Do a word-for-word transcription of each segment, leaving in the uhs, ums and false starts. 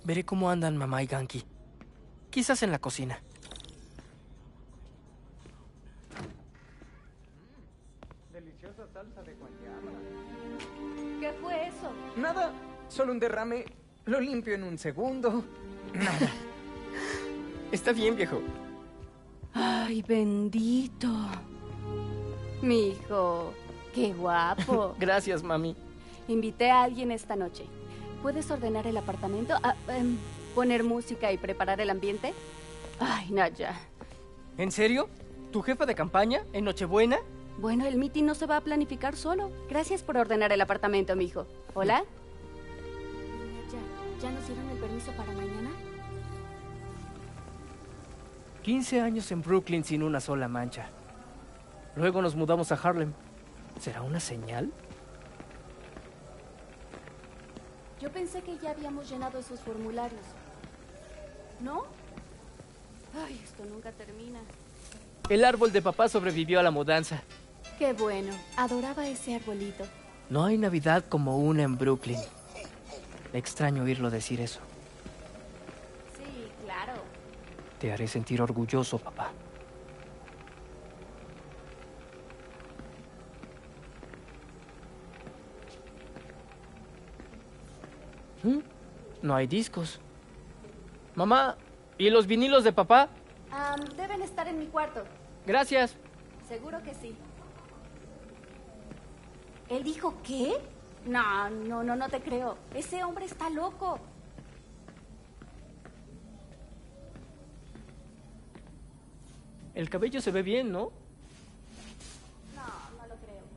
Veré cómo andan mamá y Ganki. Quizás en la cocina. Deliciosa salsa de guayaba. ¿Qué fue eso? Nada, solo un derrame. Lo limpio en un segundo. Nada. Está bien, viejo. Ay, bendito. Mi hijo, qué guapo. Gracias, mami. Invité a alguien esta noche. ¿Puedes ordenar el apartamento? Ah, em, ¿Poner música y preparar el ambiente? Ay, Naya. ¿En serio? ¿Tu jefa de campaña? ¿En Nochebuena? Bueno, el meeting no se va a planificar solo. Gracias por ordenar el apartamento, mijo. ¿Hola? ¿Ya, ¿Ya nos dieron el permiso para mañana? quince años en Brooklyn sin una sola mancha. Luego nos mudamos a Harlem. ¿Será una señal? Yo pensé que ya habíamos llenado esos formularios. ¿No? Ay, esto nunca termina. El árbol de papá sobrevivió a la mudanza. Qué bueno. Adoraba ese arbolito. No hay Navidad como una en Brooklyn. Extraño oírlo decir eso. Sí, claro. Te haré sentir orgulloso, papá. ¿Mm? No hay discos. Mamá, ¿y los vinilos de papá? Um, deben estar en mi cuarto. Gracias. Seguro que sí. ¿Él dijo qué? No, no, no, no te creo. Ese hombre está loco. El cabello se ve bien, ¿no? No, no lo creo.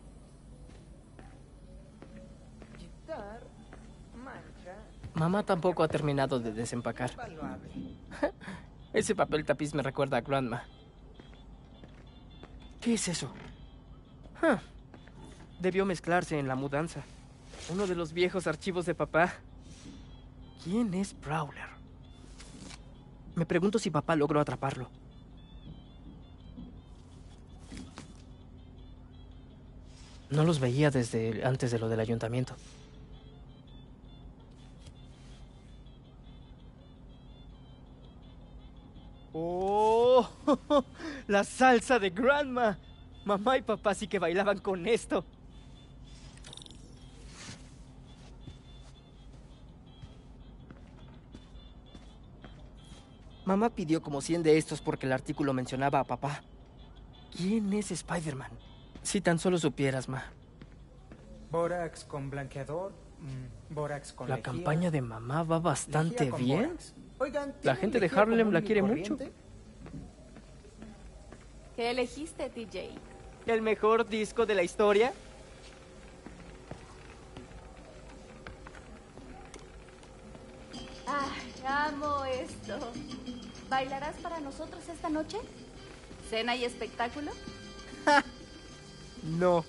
Quitar, mancha. Mamá tampoco ha terminado de desempacar. Valuable. Ese papel tapiz me recuerda a Grandma. ¿Qué es eso? Huh. Debió mezclarse en la mudanza. Uno de los viejos archivos de papá. ¿Quién es Prowler? Me pregunto si papá logró atraparlo. No los veía desde antes de lo del ayuntamiento. ¡Oh! ¡La salsa de Grandma! Mamá y papá sí que bailaban con esto. Mamá pidió como cien de estos porque el artículo mencionaba a papá. ¿Quién es Spider-Man? Si tan solo supieras, ma. Bórax con blanqueador, mm, bórax con La lejía. campaña de mamá va bastante Lejía con bien. bórax. Oigan, La ¿tienen gente de lejía Harlem común la y quiere mucho. corriente? ¿Qué elegiste, T J? ¿El mejor disco de la historia? Ay, amo esto. ¿Bailarás para nosotros esta noche? ¿Cena y espectáculo? No.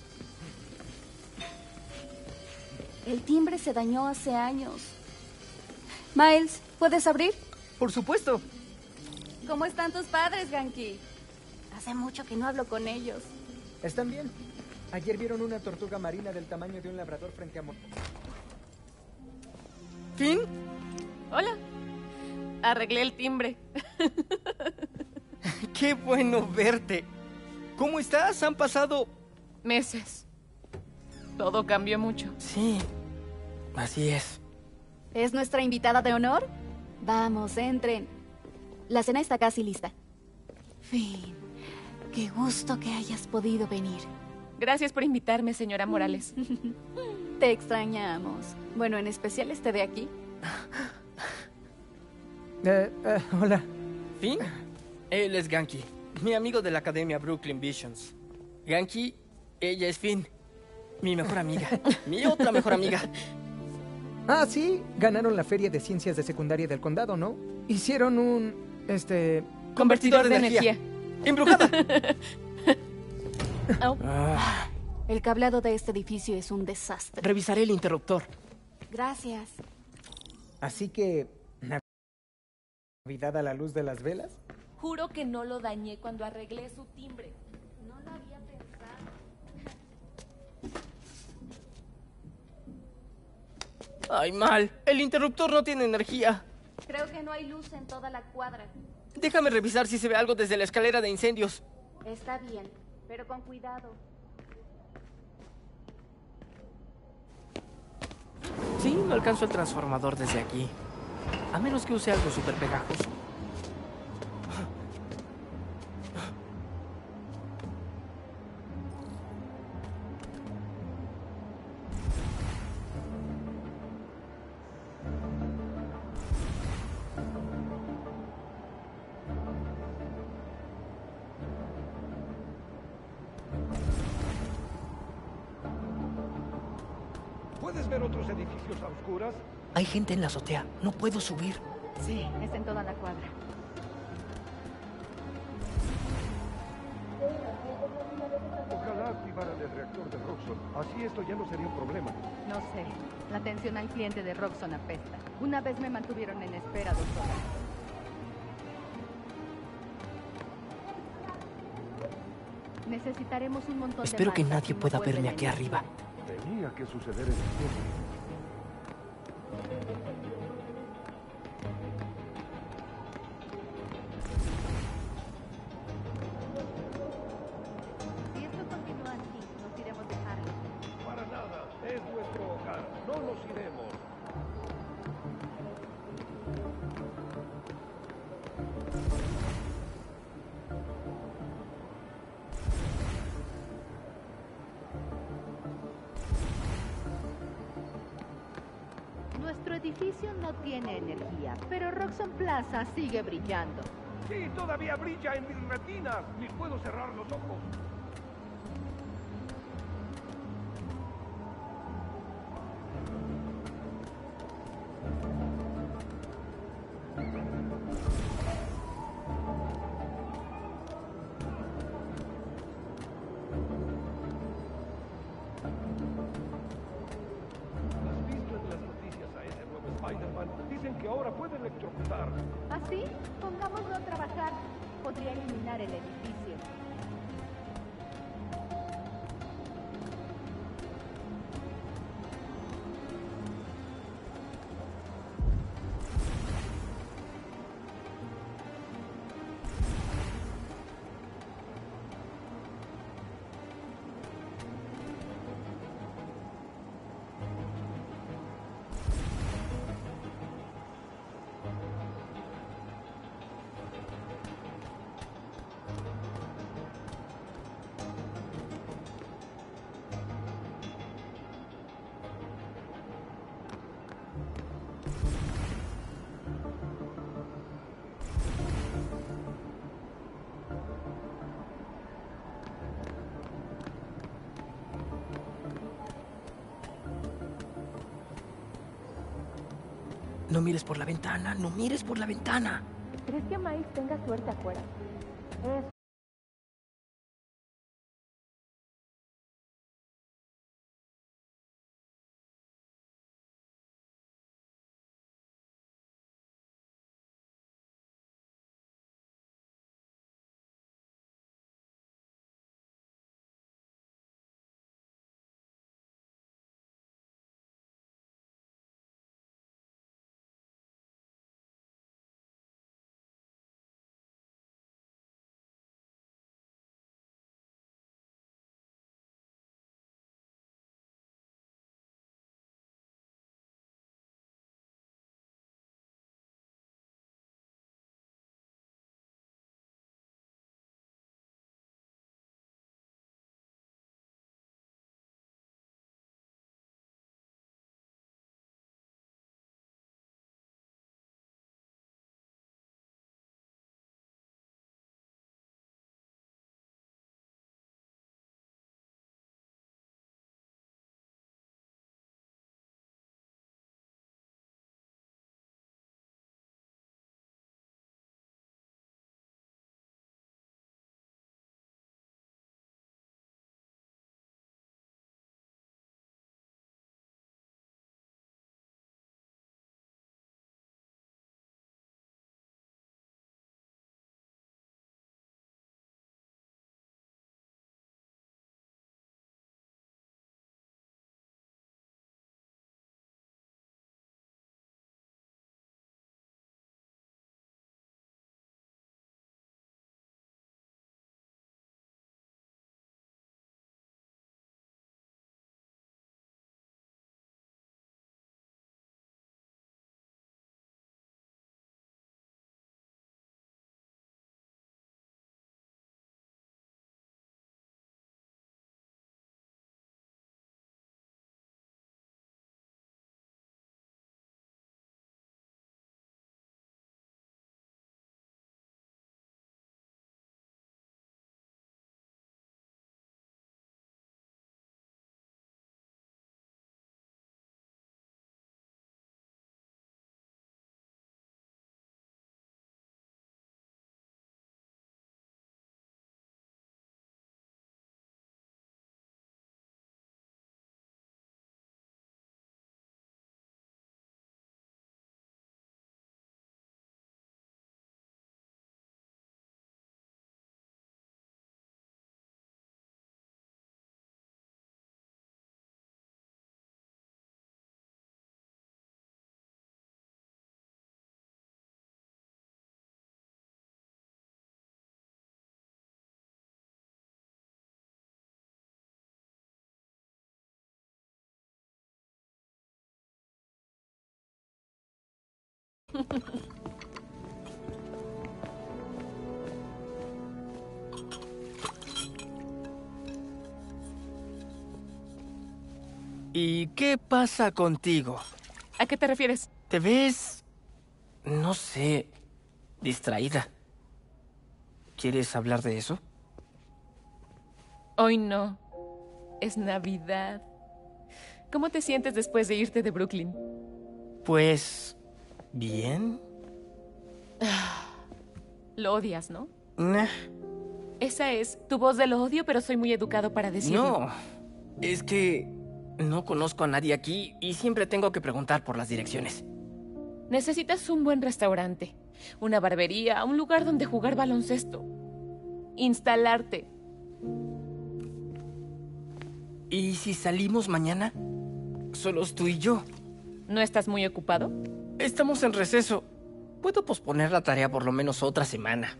El timbre se dañó hace años. Miles, ¿puedes abrir? Por supuesto. ¿Cómo están tus padres, Ganki? Hace mucho que no hablo con ellos. Están bien. Ayer vieron una tortuga marina del tamaño de un labrador frente a... Mo- ¿Finn? Hola. Arreglé el timbre. ¡Qué bueno verte! ¿Cómo estás? Han pasado... Meses. Todo cambió mucho. Sí, así es. ¿Es nuestra invitada de honor? Vamos, entren. La cena está casi lista. Finn, qué gusto que hayas podido venir. Gracias por invitarme, señora Morales. Te extrañamos. Bueno, en especial este de aquí. Eh, eh, hola. ¿Finn? Él es Ganki, mi amigo de la Academia Brooklyn Visions. Ganki, ella es Finn, mi mejor amiga. Mi otra mejor amiga. Ah, sí. Ganaron la feria de ciencias de secundaria del condado, ¿no? Hicieron un... este... Convertidor de energía. ¡Embrujada! Oh. Ah, El cableado de este edificio es un desastre. revisaré el interruptor. Gracias. Así que... ¿Navidad a la luz de las velas? Juro que no lo dañé cuando arreglé su timbre. No lo había pensado. Ay, mal. El interruptor no tiene energía. Creo que no hay luz en toda la cuadra. Déjame revisar si se ve algo desde la escalera de incendios. Está bien, pero con cuidado. Sí, no alcanzo el transformador desde aquí. A menos que use algo súper pegajoso. ¿Puedes ver otros edificios a oscuras? Hay gente en la azotea. No puedo subir. Sí, es en toda la cuadra. Ojalá activaran el reactor de Roxxon. Así esto ya no sería un problema. No sé. La atención al cliente de Roxxon apesta. Una vez me mantuvieron en espera dos horas. Necesitaremos un montón de Espero que mantas nadie y no pueda vuelven verme a aquí energía. arriba. Tenía que suceder en el tiempo. Si esto continúa así, nos iremos de Harlem. Para nada. Es nuestro hogar. No nos iremos. Nuestro edificio no tiene energía, pero Roxxon Plaza sigue brillando. Sí, todavía brilla en mis retinas. Ni puedo cerrar los ojos. ¿Has visto en las noticias a ese nuevo Spider-Man? Dicen que ahora puede electrocutar. ¿Así? Pongámoslo a trabajar. Podría eliminar el edificio. No mires por la ventana, no mires por la ventana. ¿Crees que Miles tenga suerte afuera? Es ¿Y qué pasa contigo? ¿A qué te refieres? ¿Te ves, no sé, distraída? ¿Quieres hablar de eso? Hoy no. Es Navidad. ¿Cómo te sientes después de irte de Brooklyn? Pues... bien. Lo odias, ¿no? Nah. Esa es tu voz del odio, pero soy muy educado para decirlo. No, es que no conozco a nadie aquí y siempre tengo que preguntar por las direcciones. Necesitas un buen restaurante, una barbería, un lugar donde jugar baloncesto. Instalarte. ¿Y si salimos mañana? Solos tú y yo. ¿No estás muy ocupado? Estamos en receso. Puedo posponer la tarea por lo menos otra semana.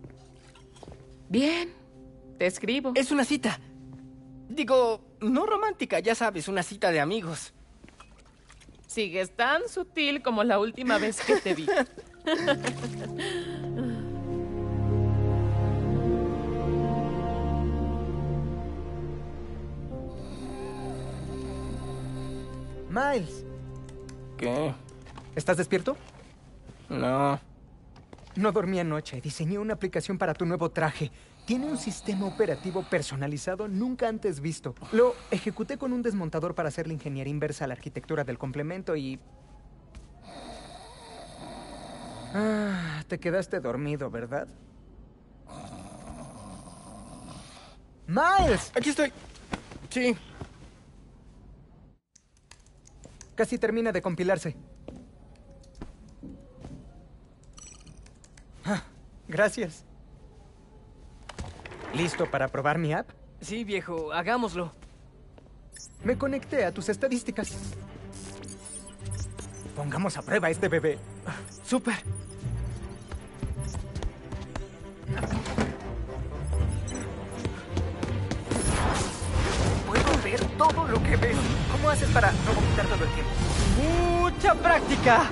Bien, te escribo. Es una cita. Digo, no romántica, ya sabes, una cita de amigos. Sigues tan sutil como la última vez que te vi. Miles, ¿Qué? ¿estás despierto? No. No dormí anoche. Diseñé una aplicación para tu nuevo traje. Tiene un sistema operativo personalizado nunca antes visto. Lo ejecuté con un desmontador para hacer la ingeniería inversa a la arquitectura del complemento y... Ah, te quedaste dormido, ¿verdad? ¡Miles! Aquí estoy. Sí. Casi termina de compilarse. Ah, gracias. ¿Listo para probar mi app? Sí, viejo, hagámoslo. Me conecté a tus estadísticas. Pongamos a prueba a este bebé. Súper. Puedo ver todo lo que ves. ¿Cómo haces para no vomitar todo el tiempo? ¡Mucha práctica!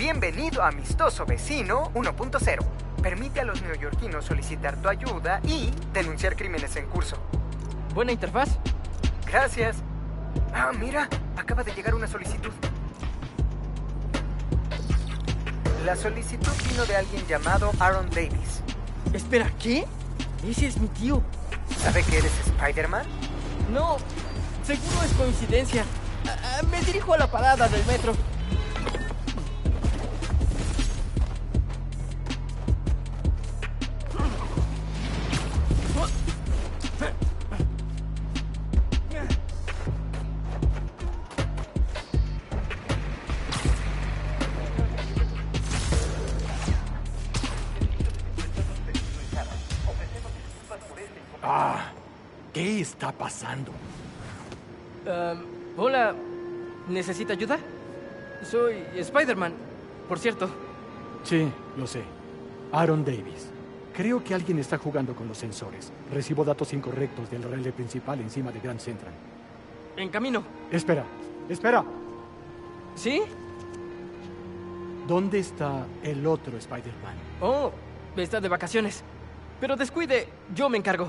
Bienvenido a Amistoso Vecino uno punto cero. Permite a los neoyorquinos solicitar tu ayuda y denunciar crímenes en curso. ¿Buena interfaz? Gracias. Ah, mira, acaba de llegar una solicitud. La solicitud vino de alguien llamado Aaron Davis. Espera, ¿qué? Ese es mi tío. ¿Sabe que eres Spider-Man? No, seguro es coincidencia. Ah, ah, me dirijo a la parada del metro. Ah, ¿qué está pasando? Um, hola, ¿necesita ayuda? Soy Spider-Man, por cierto. Sí, lo sé. Aaron Davis. Creo que alguien está jugando con los sensores. Recibo datos incorrectos del relé principal encima de Grand Central. En camino. Espera, espera. ¿Sí? ¿Dónde está el otro Spider-Man? Oh, está de vacaciones. Pero descuide, yo me encargo.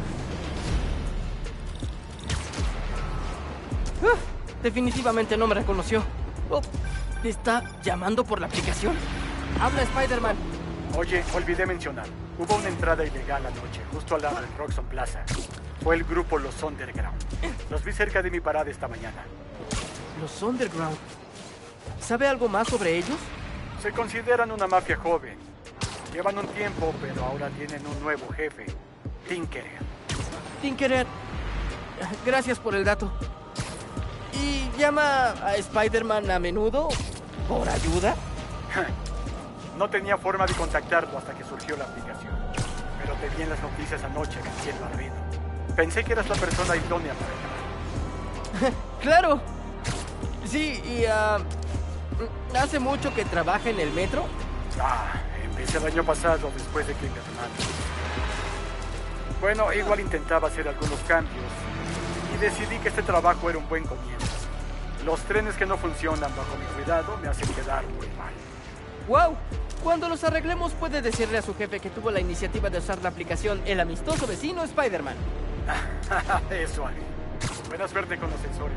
Ah, definitivamente no me reconoció. Oh, ¿está llamando por la aplicación? Habla Spider-Man. Oye, olvidé mencionar. Hubo una entrada ilegal anoche, justo al lado del Roxxon Plaza. Fue el grupo Los Underground. Los vi cerca de mi parada esta mañana. Los Underground. ¿Sabe algo más sobre ellos? Se consideran una mafia joven. Llevan un tiempo, pero ahora tienen un nuevo jefe, Tinkerer. Tinkerer. Gracias por el dato. ¿Y llama a Spider-Man a menudo? ¿Por ayuda? No tenía forma de contactarlo hasta que surgió la aplicación. Pero te vi en las noticias anoche en el cielo arriba. Pensé que eras la persona idónea para llamar. ¡Claro! Sí, y uh, ¿hace mucho que trabaja en el metro? Ah, empecé el año pasado después de que mi hermano. Bueno, igual intentaba hacer algunos cambios y decidí que este trabajo era un buen comienzo. Los trenes que no funcionan bajo mi cuidado me hacen quedar muy mal. ¡Wow! Cuando los arreglemos puede decirle a su jefe que tuvo la iniciativa de usar la aplicación El Amistoso Vecino Spider-Man. Eso haré. Buena suerte con los sensores.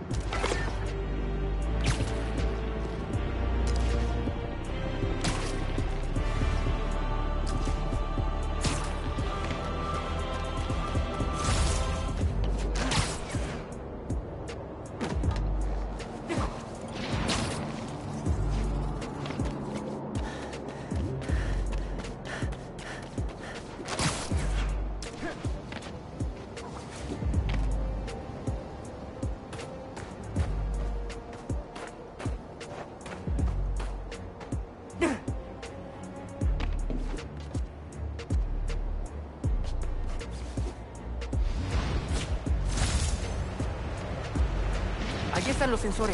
Ahí están los sensores.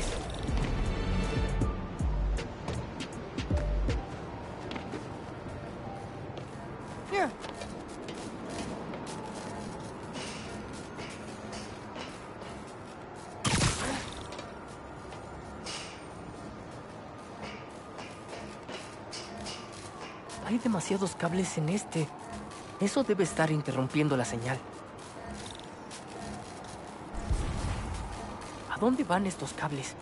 Hay demasiados cables en este. Eso debe estar interrumpiendo la señal. ¿A dónde van estos cables?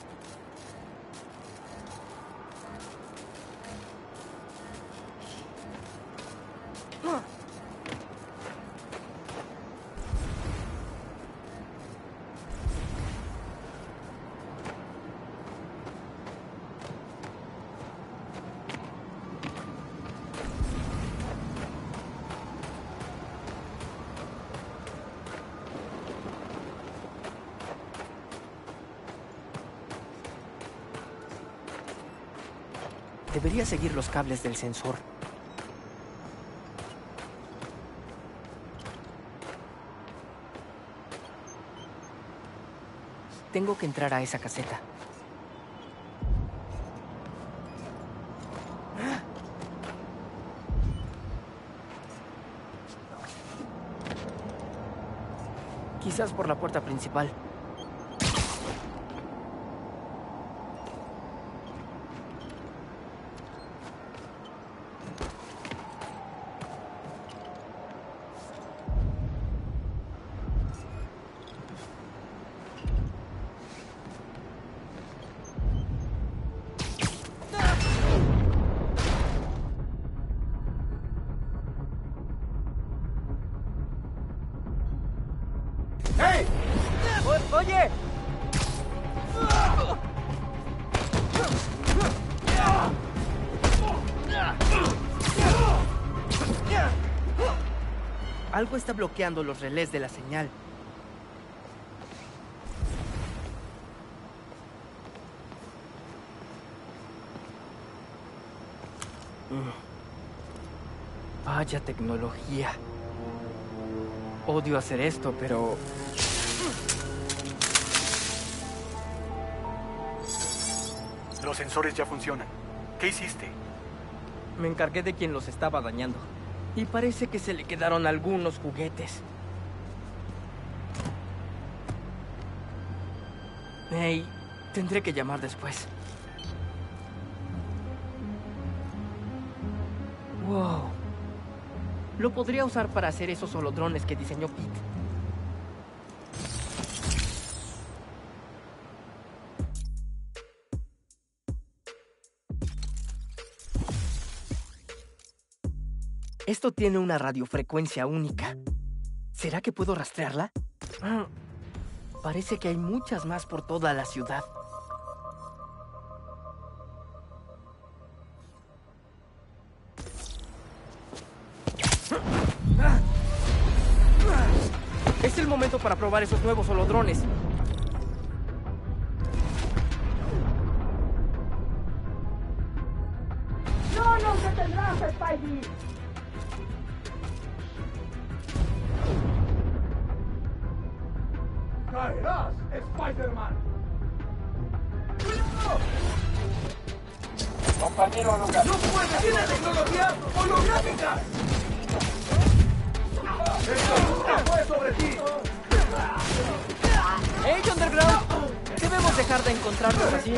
Debería seguir los cables del sensor. Tengo que entrar a esa caseta. Quizás por la puerta principal. Algo está bloqueando los relés de la señal. Mm. Vaya tecnología. Odio hacer esto, pero... Los sensores ya funcionan. ¿Qué hiciste? Me encargué de quien los estaba dañando. Y parece que se le quedaron algunos juguetes. Hey, tendré que llamar después. Wow. Lo podría usar para hacer esos holodrones que diseñó Pete. Esto tiene una radiofrecuencia única. ¿Será que puedo rastrearla? Ah, parece que hay muchas más por toda la ciudad. Es el momento para probar esos nuevos holodrones. ¡No nos detendrás, Spidey! ¡Caerás, Spider-Man! ¡Compañero holográfico! ¡No puede! ¡Tiene tecnología holográfica! ¡Esto nunca fue sobre ti! ¡Hey, Underground! Debemos dejar de encontrarnos así.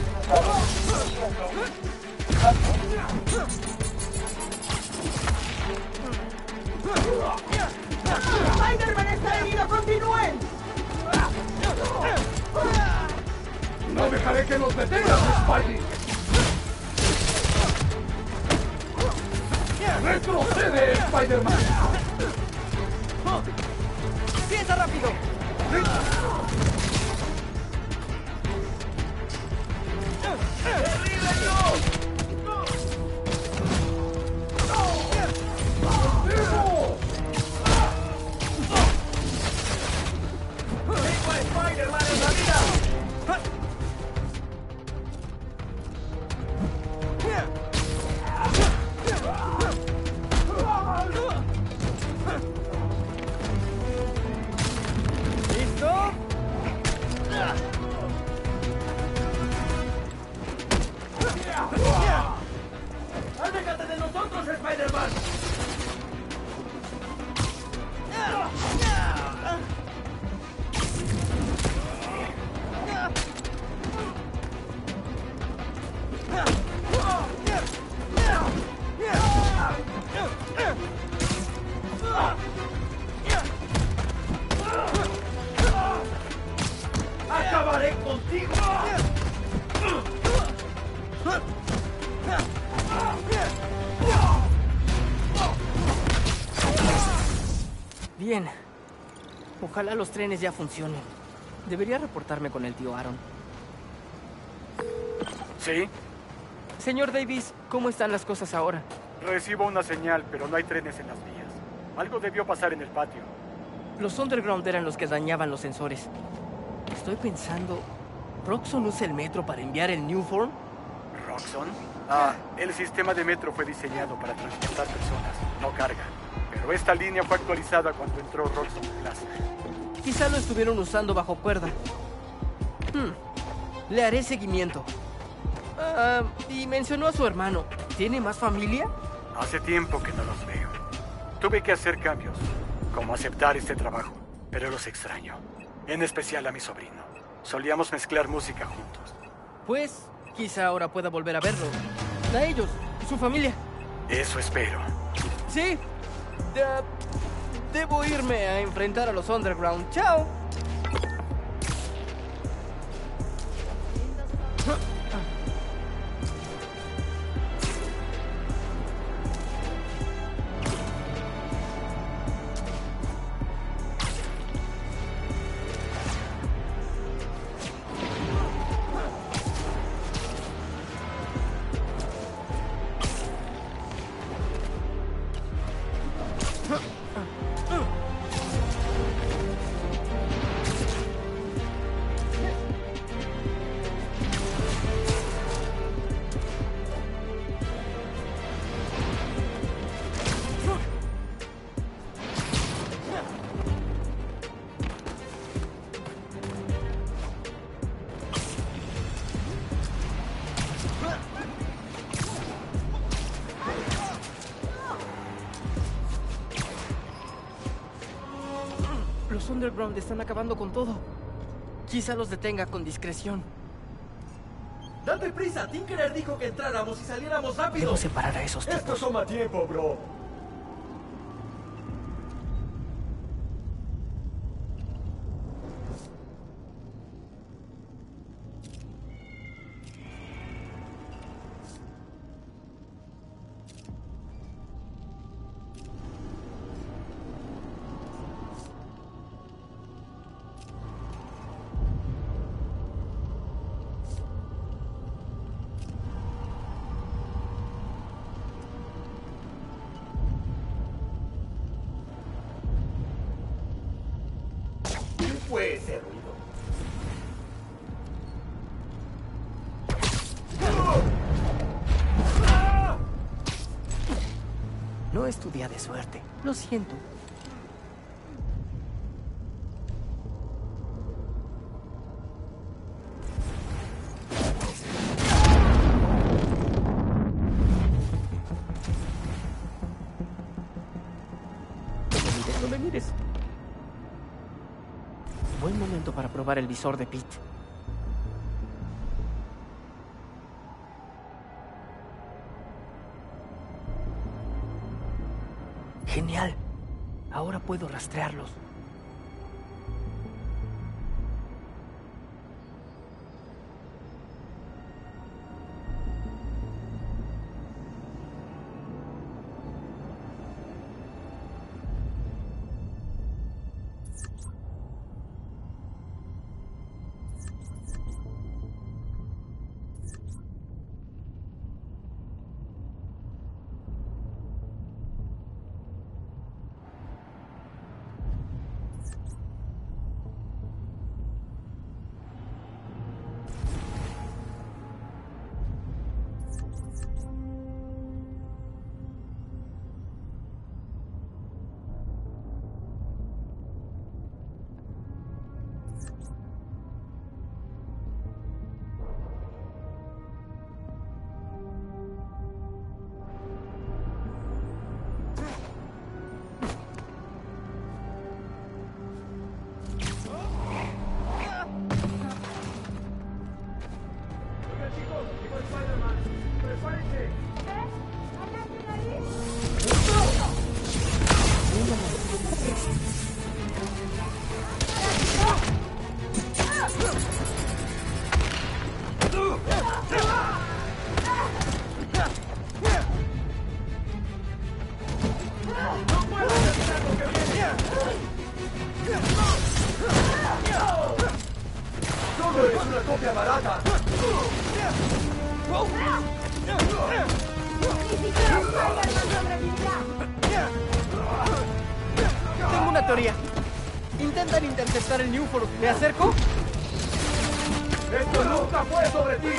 ¡Spider-Man está herido! ¡Continúen! ¡No dejaré que nos detengas, Spidey! ¡Retrocede, Spider-Man! ¡Piensa rápido! ¡Spider-Man en la vida! ¿Listo? ¡Aléjate de nosotros, Spider-Man! ¡Acabaré contigo! Bien. Ojalá los trenes ya funcionen. Debería reportarme con el tío Aaron. ¿Sí? Señor Davis, ¿cómo están las cosas ahora? Recibo una señal, pero no hay trenes en las vías. Algo debió pasar en el patio. Los Underground eran los que dañaban los sensores. Estoy pensando... ¿Roxxon usa el metro para enviar el New Form? ¿Roxxon? Ah, el sistema de metro fue diseñado para transportar personas, no carga. Pero esta línea fue actualizada cuando entró Roxxon Plaza. Quizá lo estuvieron usando bajo cuerda. Hmm. Le haré seguimiento. Ah, y mencionó a su hermano. ¿Tiene más familia? Hace tiempo que no los veo. Tuve que hacer cambios, como aceptar este trabajo, pero los extraño. En especial a mi sobrino. Solíamos mezclar música juntos. Pues, quizá ahora pueda volver a verlo. A ellos, su familia. Eso espero. Sí. De- debo irme a enfrentar a los Underground. ¡Chao! Underground están acabando con todo. Quizá los detenga con discreción. ¡Date prisa! Tinkerer dijo que entráramos y saliéramos rápido. Debo separar a esos tipos. Esto toma tiempo, bro. Fue ese ruido. No es tu día de suerte. Lo siento. No me mires, no me mires. Buen momento para probar el visor de Pete. Genial. Ahora puedo rastrearlos. ¡Solo es una copia barata! Tengo una teoría. Intentan interceptar el Newford. ¿Me acerco? ¡Esto nunca fue sobre ti!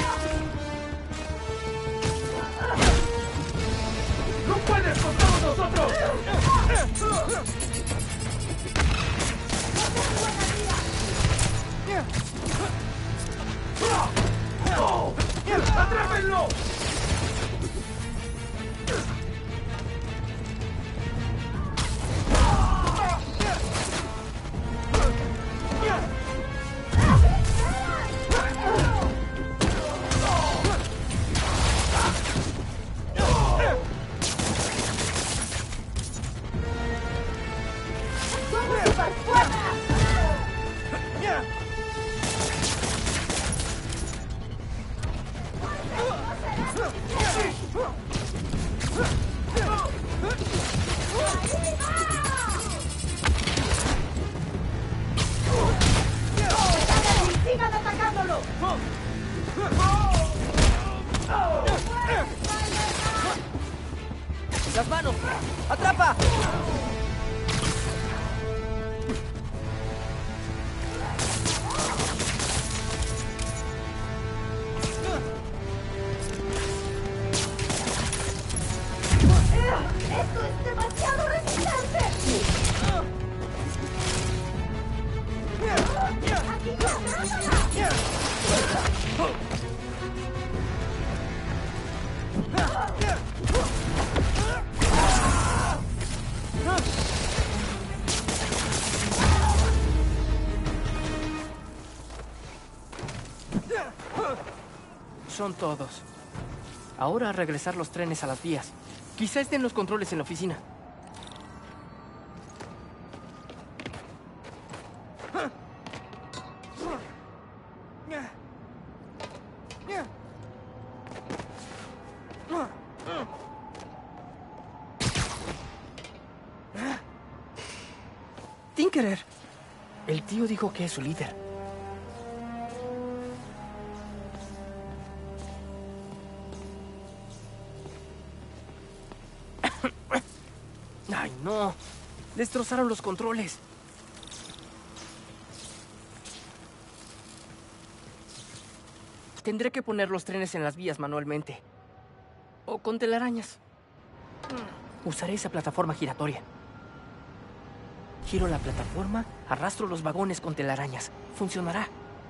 ¡No puedes con todos nosotros! ¡Atrápenlo! ¡Sigan atacándolo! ¡Las manos! ¡Atrapa! ¡Esto es demasiado resistente! ¡Aquí Son todos. Ahora a regresar los trenes a las vías. Quizá estén los controles en la oficina. Tinkerer. El tío dijo que es su líder. ¡Ay, no! Destrozaron los controles. Tendré que poner los trenes en las vías manualmente. O con telarañas. Usaré esa plataforma giratoria. Giro la plataforma, arrastro los vagones con telarañas. Funcionará.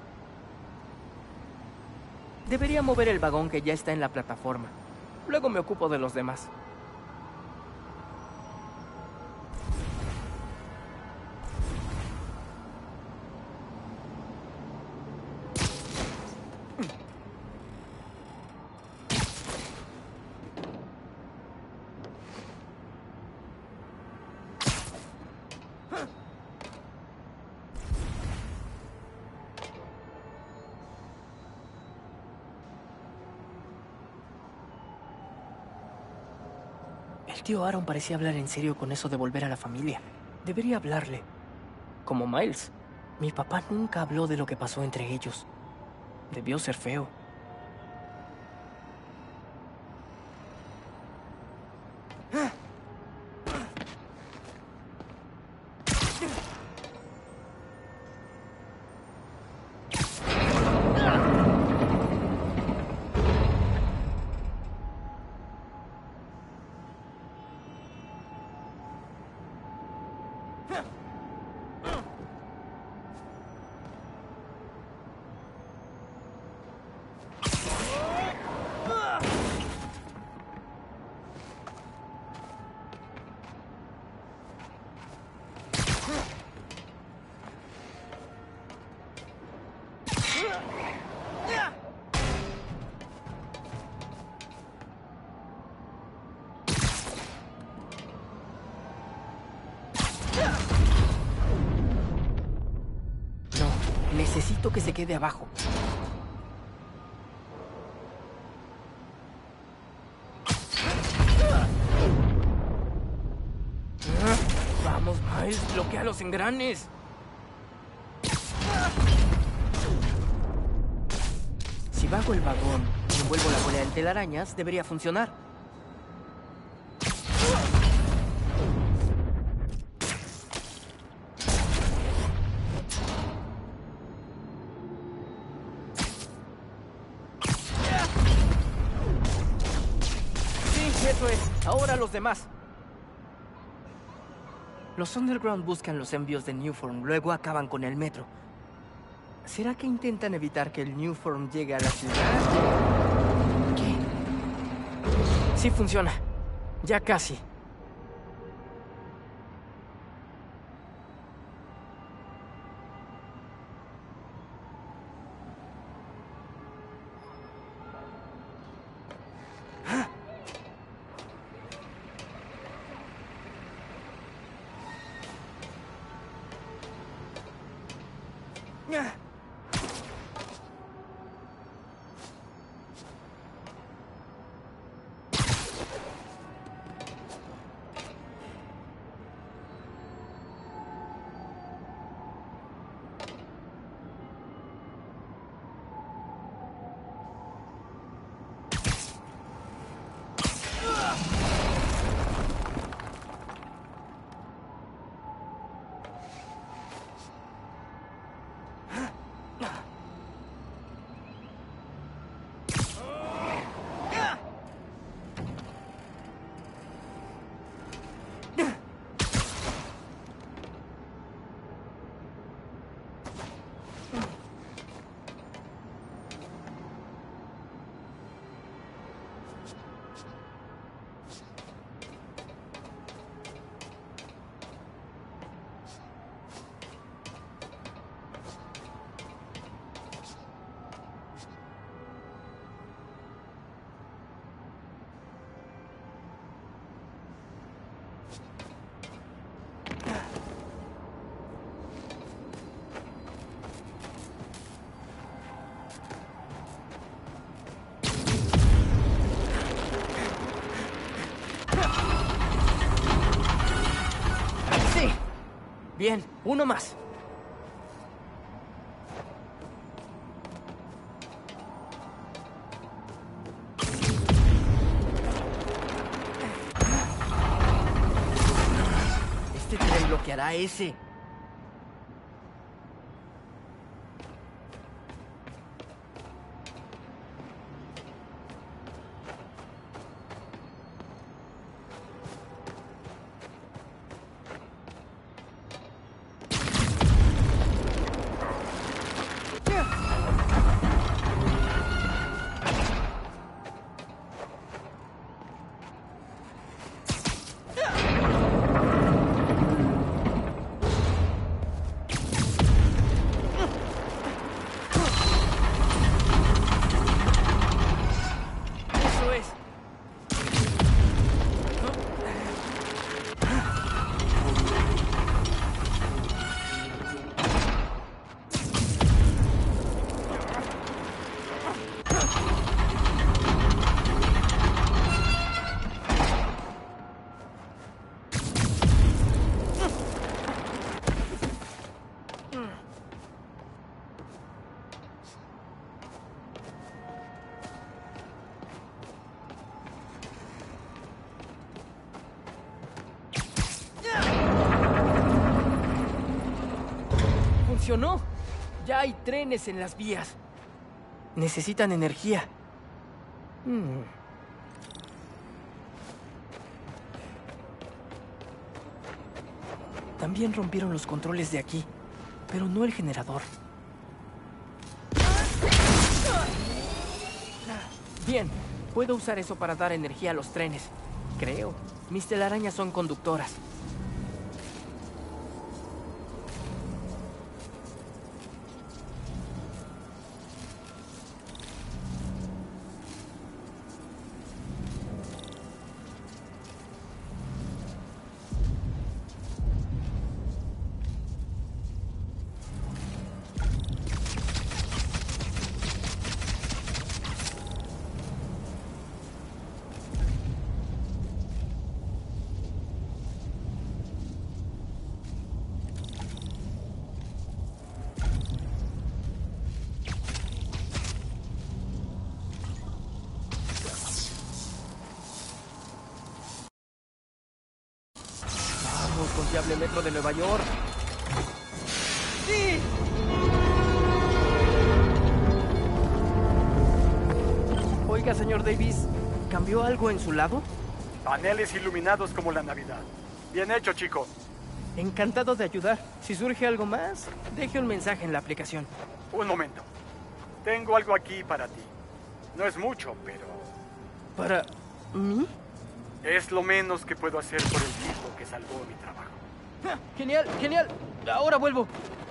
Debería mover el vagón que ya está en la plataforma. Luego me ocupo de los demás. El tío Aaron parecía hablar en serio con eso de volver a la familia. Debería hablarle. Como Miles. Mi papá nunca habló de lo que pasó entre ellos. Debió ser feo. Necesito que se quede abajo. Vamos, Miles, bloquea los engranes. Si bajo el vagón y envuelvo la cola en telarañas, debería funcionar. Eso es. Ahora los demás. Los Underground buscan los envíos de Newform, luego acaban con el metro. ¿Será que intentan evitar que el Newform llegue a la ciudad? ¿Qué? Sí funciona. Ya casi. Bien, uno más. Este tren bloqueará ese. Funcionó. Ya hay trenes en las vías. Necesitan energía. Hmm. También rompieron los controles de aquí, pero no el generador. Bien, puedo usar eso para dar energía a los trenes. Creo. Mis telarañas son conductoras. Confiable metro de Nueva York. ¡Sí! Oiga, señor Davis, ¿cambió algo en su lado? Paneles iluminados como la Navidad. Bien hecho, chico. Encantado de ayudar. Si surge algo más, deje un mensaje en la aplicación. Un momento. Tengo algo aquí para ti. No es mucho, pero... ¿Para mí? Es lo menos que puedo hacer por el tipo que salvó mi trabajo. Ah, genial, genial. Ahora vuelvo.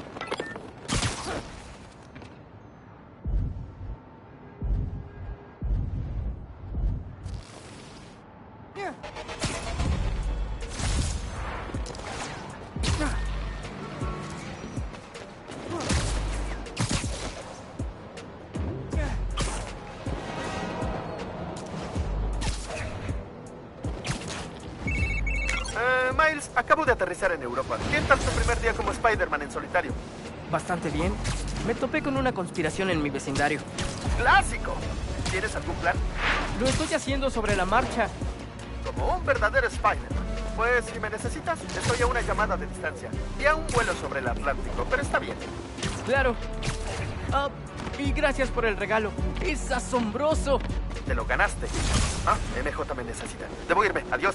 Miles, acabo de aterrizar en Europa. ¿Qué tal tu primer día como Spider-Man en solitario? Bastante bien. Me topé con una conspiración en mi vecindario. ¡Clásico! ¿Tienes algún plan? Lo estoy haciendo sobre la marcha. Como un verdadero Spider-Man. Pues si me necesitas, estoy a una llamada de distancia y a un vuelo sobre el Atlántico, pero está bien. Claro. Ah, y gracias por el regalo. Es asombroso. Te lo ganaste. Ah, M J me necesita. Debo irme. Adiós.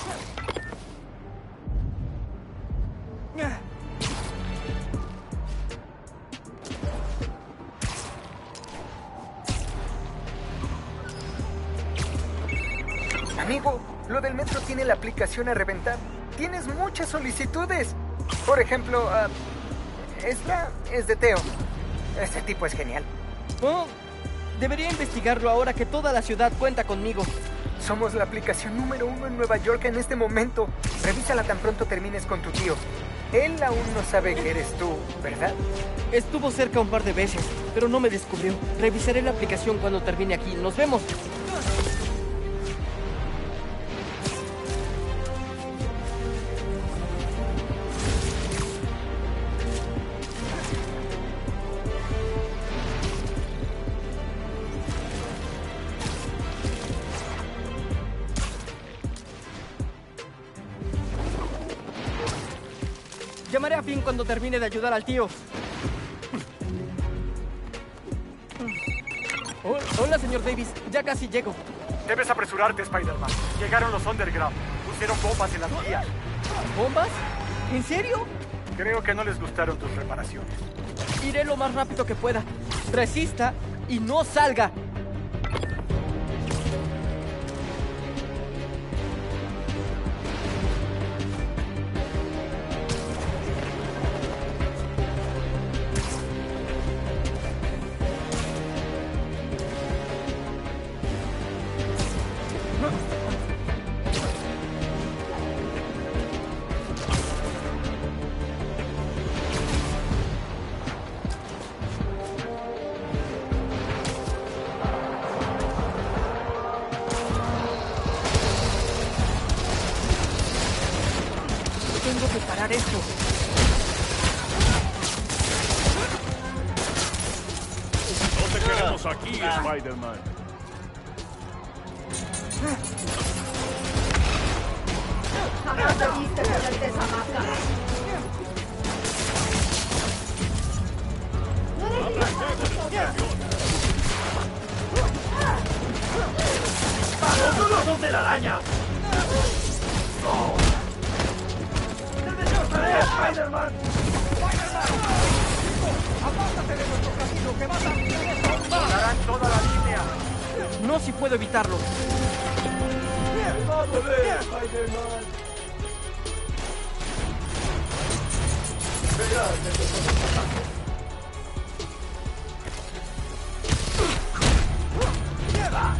Amigo, lo del metro tiene la aplicación a reventar. Tienes muchas solicitudes. Por ejemplo, uh, esta es de Teo. Ese tipo es genial. Oh, debería investigarlo ahora que toda la ciudad cuenta conmigo. Somos la aplicación número uno en Nueva York en este momento. Revísala tan pronto termines con tu tío. Él aún no sabe que eres tú, ¿verdad? Estuvo cerca un par de veces, pero no me descubrió. Revisaré la aplicación cuando termine aquí. ¡Nos vemos! Llamaré a Finn cuando termine de ayudar al tío. Oh, hola, señor Davis. Ya casi llego. Debes apresurarte, Spider-Man. Llegaron los Underground. Pusieron bombas en las vías. ¿Bombas? ¿En serio? Creo que no les gustaron tus reparaciones. Iré lo más rápido que pueda. Resista y no salga. Tengo que parar esto. No te queremos aquí, Spider-Man. Jamás te viste ponerte esa máscara. No eres ¡Vamos, tú no sos de la araña! ¡Spider-Man! ¡Apártate de nuestro casino, que vas a arruinar esto! ¡Volarán toda la línea! No, si puedo evitarlo. ¡Vámonos, Spider-Man! Verás de tus ataques. ¡Lleva!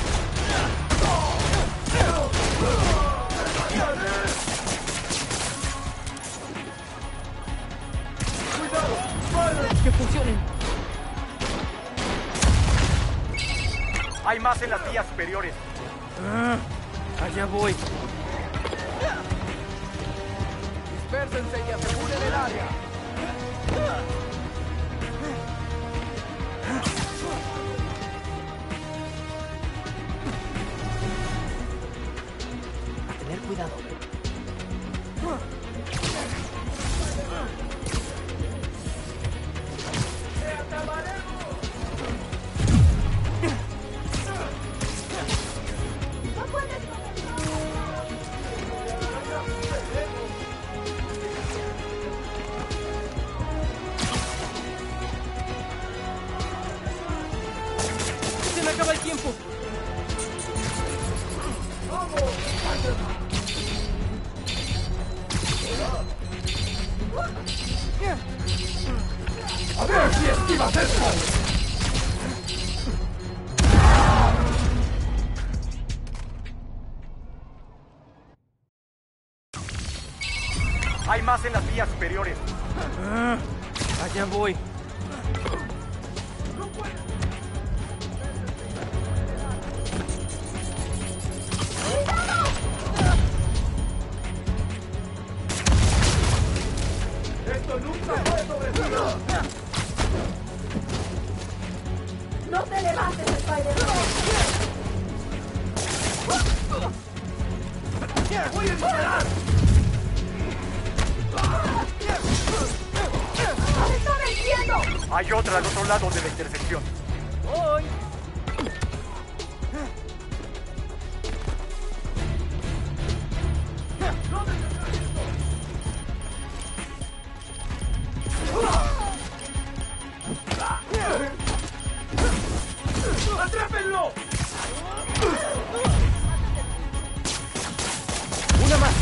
¡Que funcionen! Hay más en las vías superiores. Ah, allá voy. Dispérsense y aseguren el área. A tener cuidado. Se me acaba el tiempo. ¡A ver si esquivas esto! Hay más en las vías superiores. Ah, allá voy. ¡Esto nunca fue sobrevivir! No te levantes, Spider-Man. ¡Voy a disparar! ¡Me está venciendo! Hay otra al otro lado de la intersección. Voy. ¡Atrápenlo! Una más.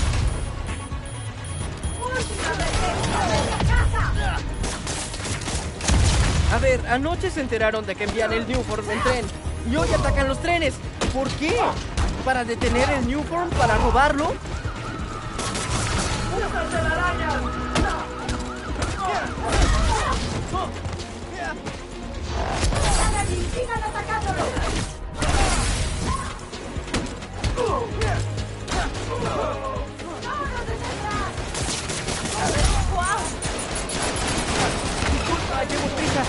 A ver, anoche se enteraron de que envían el Newform en tren y hoy atacan los trenes. ¿Por qué? ¿Para detener el Newform? ¿Para robarlo? ¡Unos de la araña! ¡Sigan atacándolo! Disculpa, llevo prisa.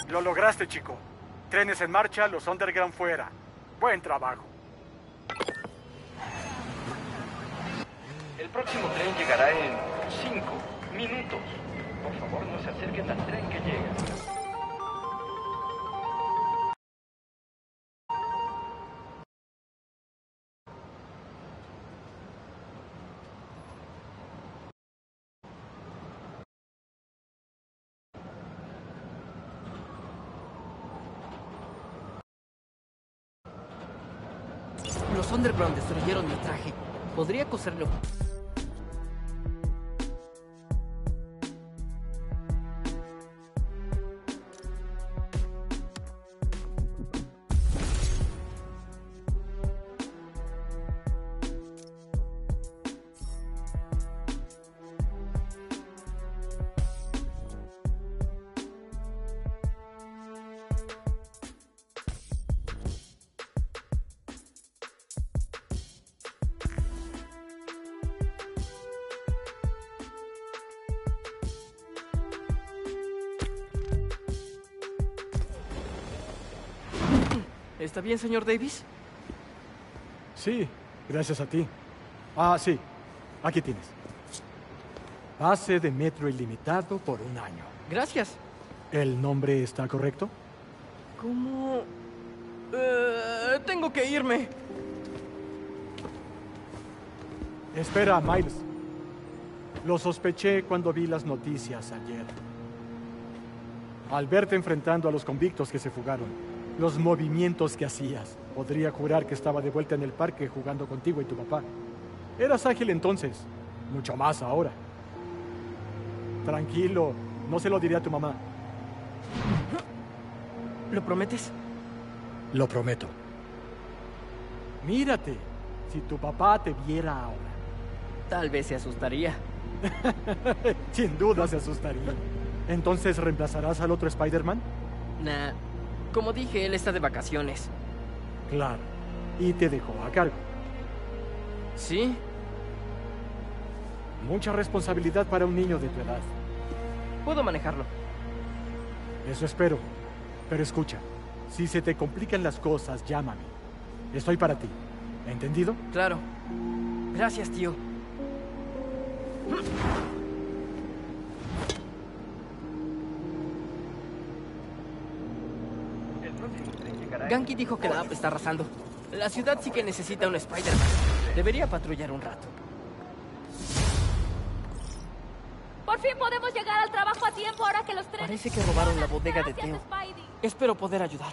Lo lograste, chico. Trenes en marcha, los Underground fuera. Buen trabajo. El próximo tren llegará en cinco minutos. Por favor, no se acerquen al tren que llega. Los Underground destruyeron mi traje. Podría coserlo. ¿Está bien, señor Davis? Sí, gracias a ti. Ah, sí, aquí tienes. Pase de metro ilimitado por un año. Gracias. ¿El nombre está correcto? ¿Cómo? Uh, tengo que irme. Espera, Miles. Lo sospeché cuando vi las noticias ayer. Al verte enfrentando a los convictos que se fugaron, los movimientos que hacías, podría jurar que estaba de vuelta en el parque jugando contigo y tu papá. Eras ágil entonces, mucho más ahora. Tranquilo, no se lo diré a tu mamá. ¿Lo prometes? Lo prometo. Mírate, si tu papá te viera ahora. Tal vez se asustaría. Sin duda se asustaría. ¿Entonces reemplazarás al otro Spider-Man? Nah, como dije, él está de vacaciones. Claro, y te dejó a cargo. ¿Sí? Mucha responsabilidad para un niño de tu edad. Puedo manejarlo. Eso espero. Pero escucha, si se te complican las cosas, llámame. Estoy para ti. ¿Entendido? Claro. Gracias, tío. Ganke dijo que la app está arrasando. La ciudad sí que necesita un Spider-Man. Debería patrullar un rato. Por fin podemos llegar al trabajo a tiempo ahora que los trenes... Parece que robaron la bodega de Gracias, Theo. Spidey. Espero poder ayudar.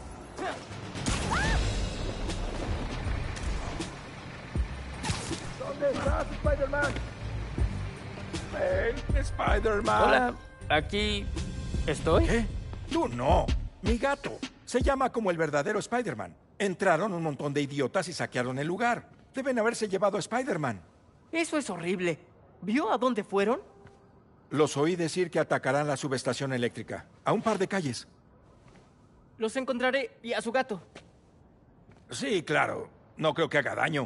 ¿Dónde estás, Spider-Man? Ven, Spider-Man. Hola, aquí estoy. ¿Qué? Tú no, mi gato. Se llama como el verdadero Spider-Man. Entraron un montón de idiotas y saquearon el lugar. Deben haberse llevado a Spider-Man. Eso es horrible. ¿Vio a dónde fueron? Los oí decir que atacarán la subestación eléctrica. A un par de calles. Los encontraré y a su gato. Sí, claro. No creo que haga daño.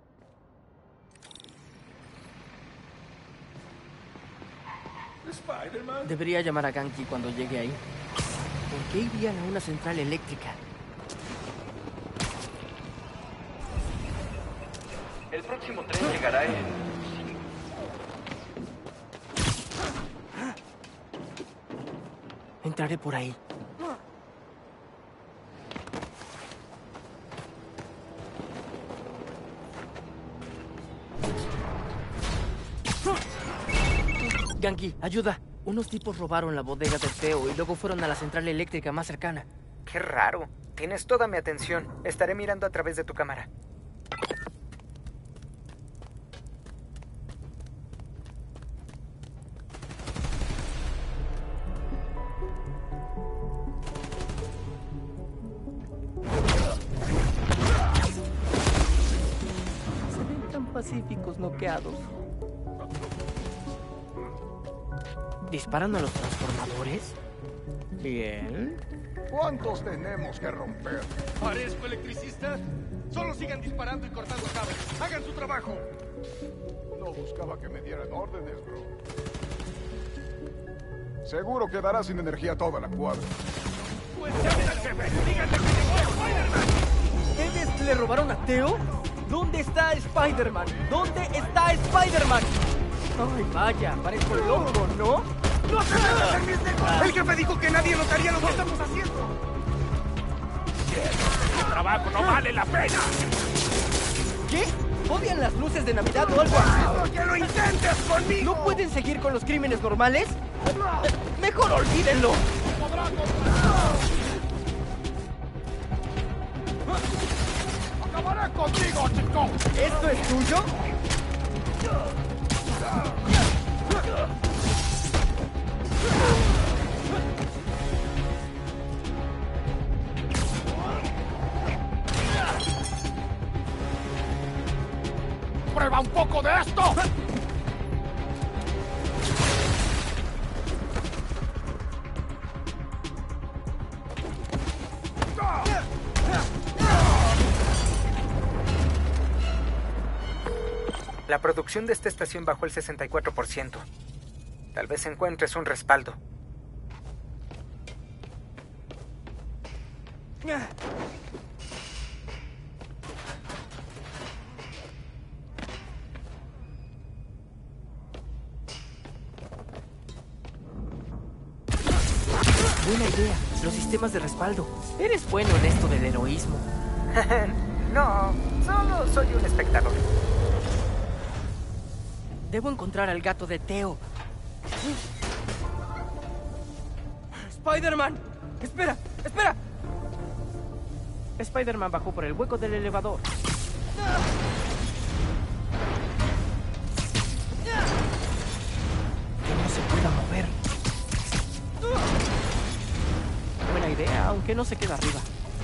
Spider-Man. Debería llamar a Ganke cuando llegue ahí. ¿Por qué irían a una central eléctrica? El próximo tren llegará en cinco. Entraré por ahí. Ganke, ayuda. Unos tipos robaron la bodega de Theo y luego fueron a la central eléctrica más cercana. Qué raro. Tienes toda mi atención. Estaré mirando a través de tu cámara. Se ven tan pacíficos noqueados. ¿Disparan a los transformadores? Bien. ¿Cuántos tenemos que romper? ¿Parezco electricista? Solo sigan disparando y cortando cables. ¡Hagan su trabajo! No buscaba que me dieran órdenes, bro. Seguro quedará sin energía toda la cuadra. ¿Ustedes le robaron a Theo? ¿Dónde está Spider-Man? ¿Dónde está Spider-Man? Ay, vaya, parezco loco, ¿no? ¡No se metan en mis negocios! El jefe dijo que nadie notaría lo que estamos haciendo. ¡Tu trabajo no vale la pena! ¿Qué? ¿Odian las luces de Navidad o algo así? ¡Que lo intentes conmigo! ¿No pueden seguir con los crímenes normales? Mejor olvídenlo. ¡Acabaré contigo, chico! ¿Esto es tuyo? ¡Prueba un poco de esto! La producción de esta estación bajó el sesenta y cuatro por ciento. Tal vez encuentres un respaldo. Buena idea, los sistemas de respaldo. Eres bueno en esto del heroísmo. No, solo soy un espectador. Debo encontrar al gato de Theo. ¡Spider-Man! ¡Espera! ¡Espera! Spider-Man bajó por el hueco del elevador. Que no se pueda mover. Buena idea, aunque no se queda arriba.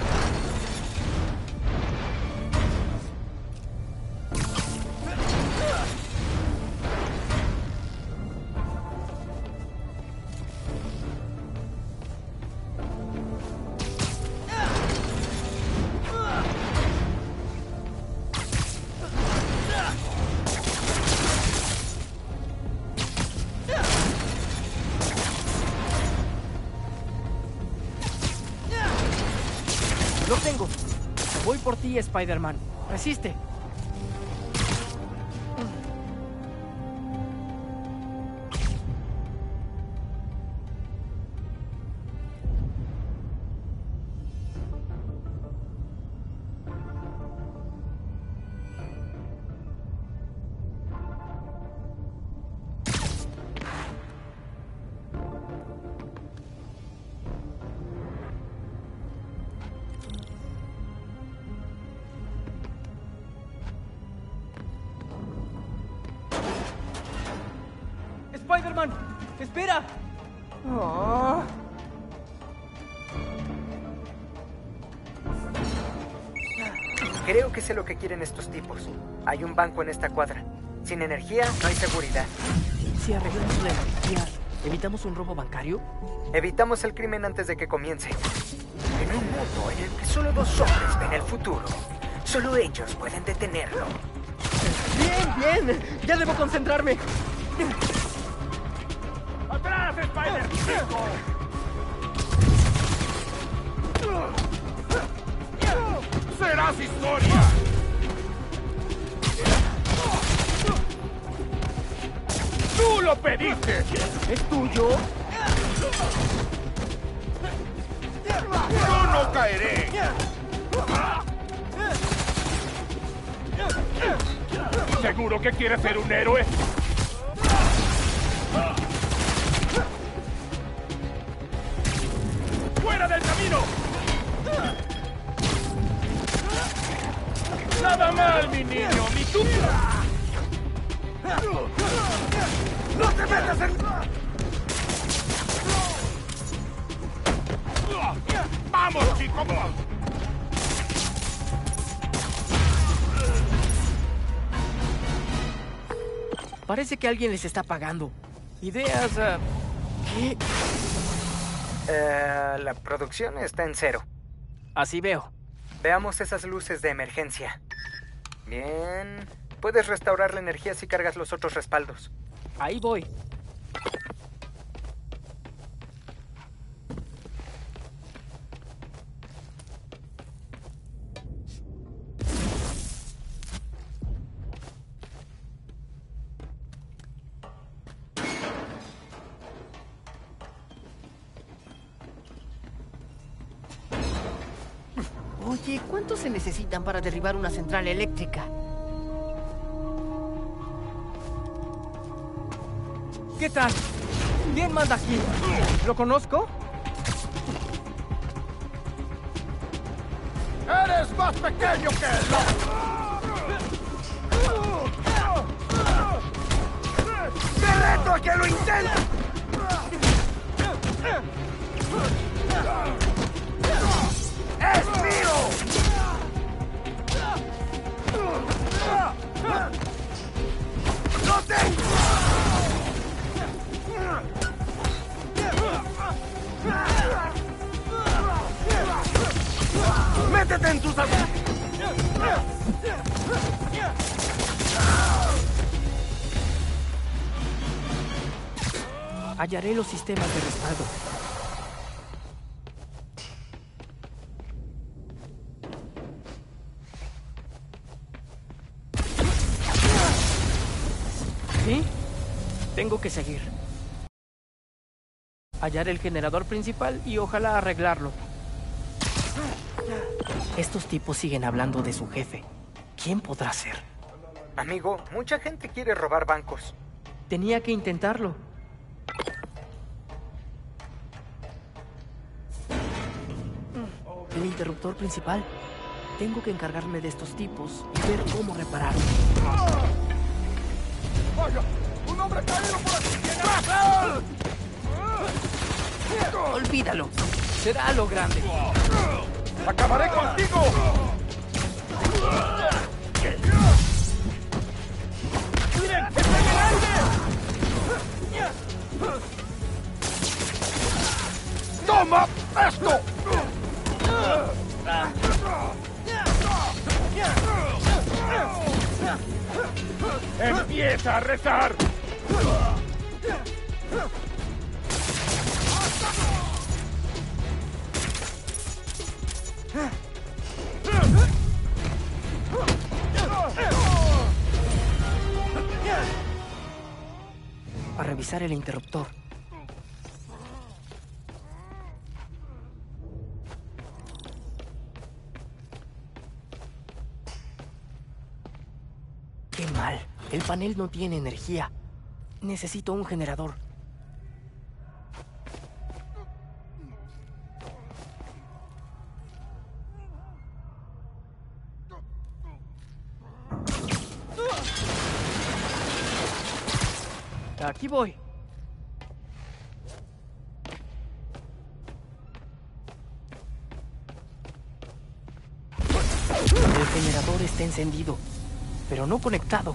Lo tengo. Voy por ti, Spider-Man. Resiste. Spider-Man, espera. Oh. Creo que sé lo que quieren estos tipos. Hay un banco en esta cuadra. Sin energía no hay seguridad. Si arreglamos la energía, ¿evitamos un robo bancario? Evitamos el crimen antes de que comience. En un mundo en el que solo dos hombres ven el futuro, solo ellos pueden detenerlo. Bien, bien. Ya debo concentrarme. ¡Atrás, Spider! ¡Serás historia! ¡Tú lo pediste! ¿Es tuyo? ¡Yo no caeré! ¿Seguro que quieres ser un héroe? ¡Fuera del camino! ¡Nada mal, mi niño! ¡Mi tú! ¡No te metas en... ¡Vamos, chicos! Parece que alguien les está pagando. Ideas... Uh, ¿Qué? Uh, la producción está en cero. Así veo. Veamos esas luces de emergencia. Bien. Puedes restaurar la energía si cargas los otros respaldos. Ahí voy. Oye, ¿cuántos se necesitan para derribar una central eléctrica? ¿Qué tal? ¿Quién manda aquí? ¿Lo conozco? ¡Eres más pequeño que él! ¡Te reto a que lo intentes! ¡Es mío! ¡Lo tengo! ¡Métete en tus... Hallaré los sistemas de respaldo. ¿Sí? Tengo que seguir. Hallar el generador principal y ojalá arreglarlo. Estos tipos siguen hablando de su jefe. ¿Quién podrá ser? Amigo, mucha gente quiere robar bancos. Tenía que intentarlo. El interruptor principal. Tengo que encargarme de estos tipos y ver cómo repararlo. ¡Vaya! ¡Un hombre caído por aquí! Olvídalo. Será lo grande. ¡Acabaré contigo! ¡Miren! ¡Está en el aire! ¡Toma esto! ¡Empieza a rezar! A revisar el interruptor. Qué mal. El panel no tiene energía. Necesito un generador. Aquí voy. El generador está encendido, pero no conectado.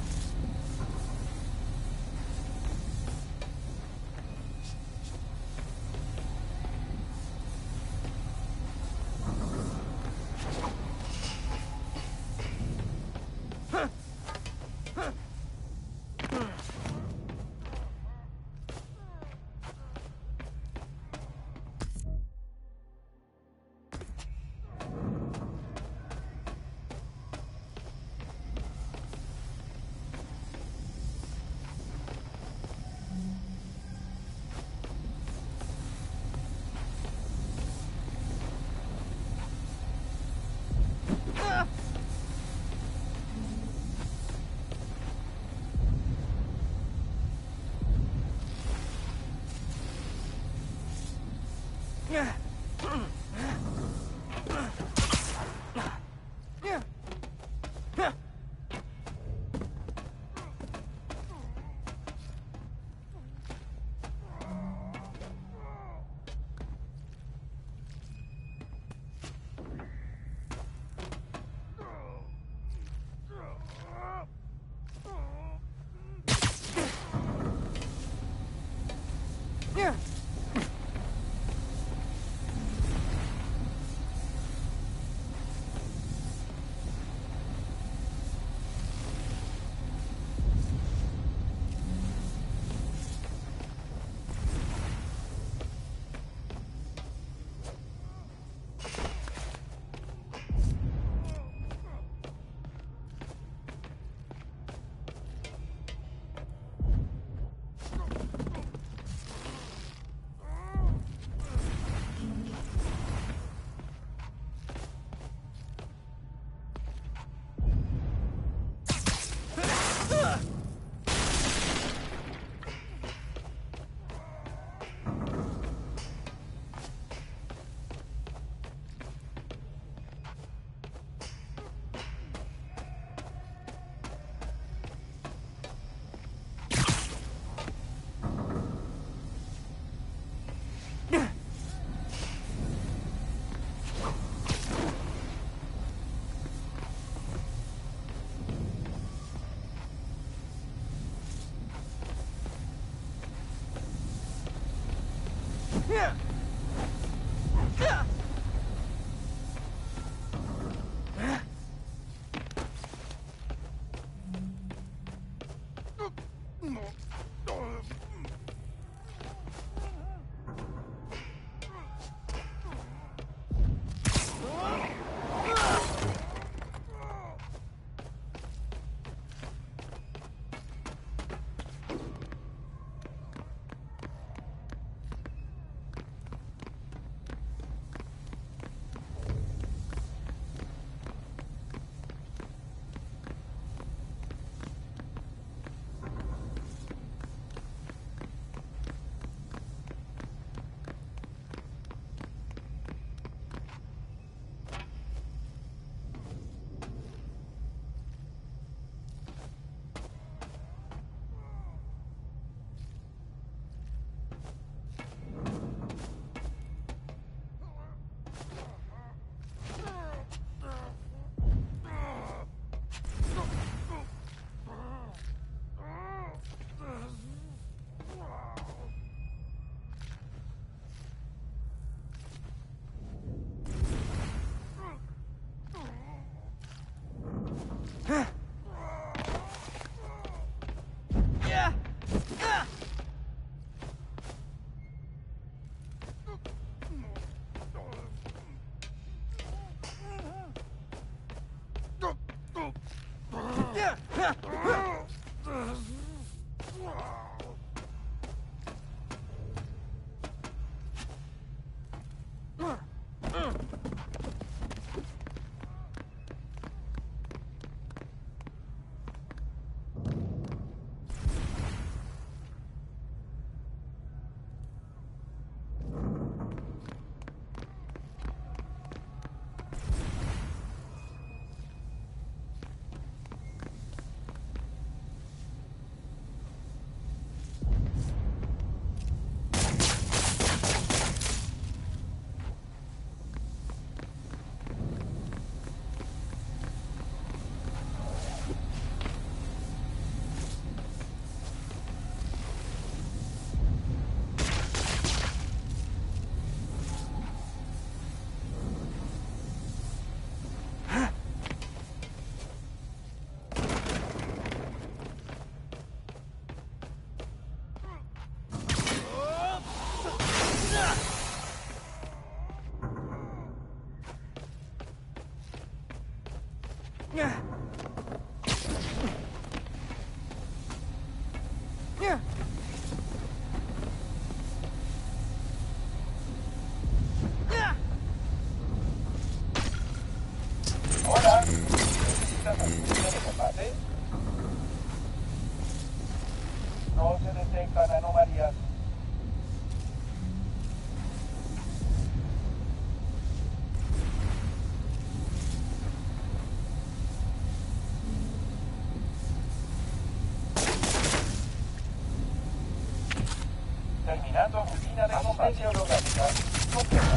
Terminando rutina de combate orgánica. Completa.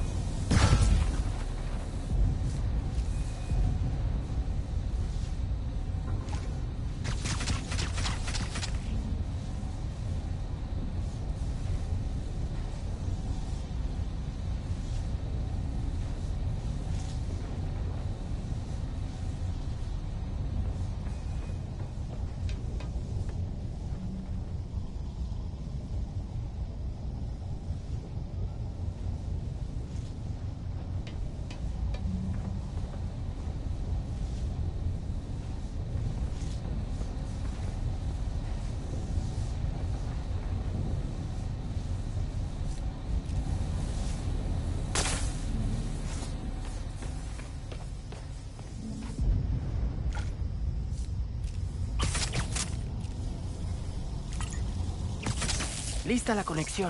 Lista la conexión.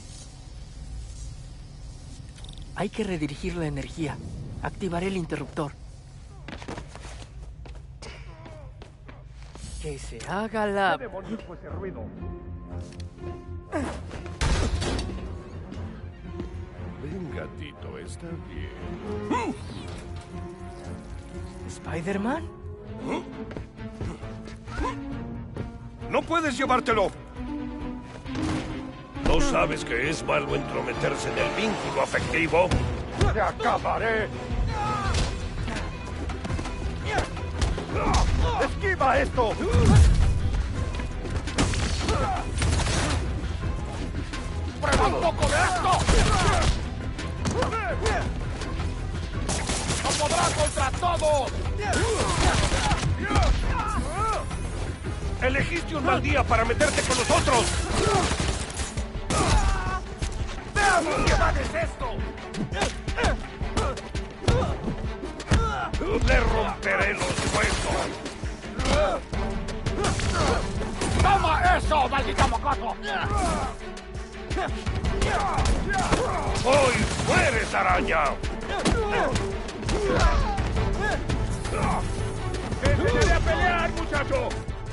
Hay que redirigir la energía. Activaré el interruptor. Que se haga la... ¿Qué demonios fue ese ruido? Venga, Tito, está bien. ¿Spider-Man? ¡No puedes llevártelo! ¿No sabes que es malo entrometerse en el vínculo afectivo? ¡Te acabaré! ¡Esquiva esto! ¡Prueba un poco de esto! ¡No podrá contra todos! Elegiste un mal día para meterte con nosotros. ¡Veamos qué mal es esto! Le romperé los huesos. ¡Toma eso, maldito mocoso! ¡Hoy mueres, araña! ¡Te enseñaré a pelear, muchacho!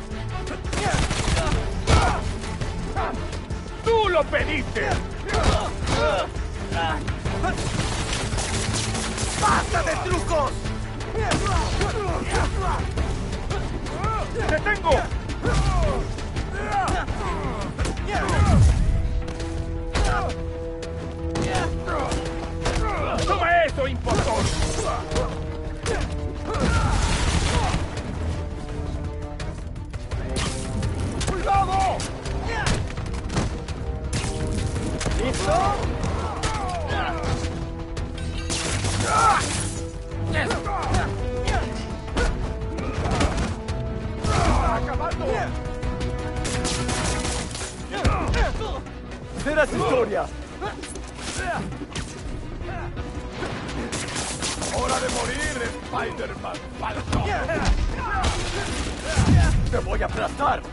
¡Tú lo pediste! ¡Basta de trucos! ¡Te tengo! ¡Toma eso, impostor! ¡Cuidado! ¿Listo? ¡Acabando! ¡Serás historia! ¡Hora de morir, Spider-Man falso! ¡Te voy a aplastar!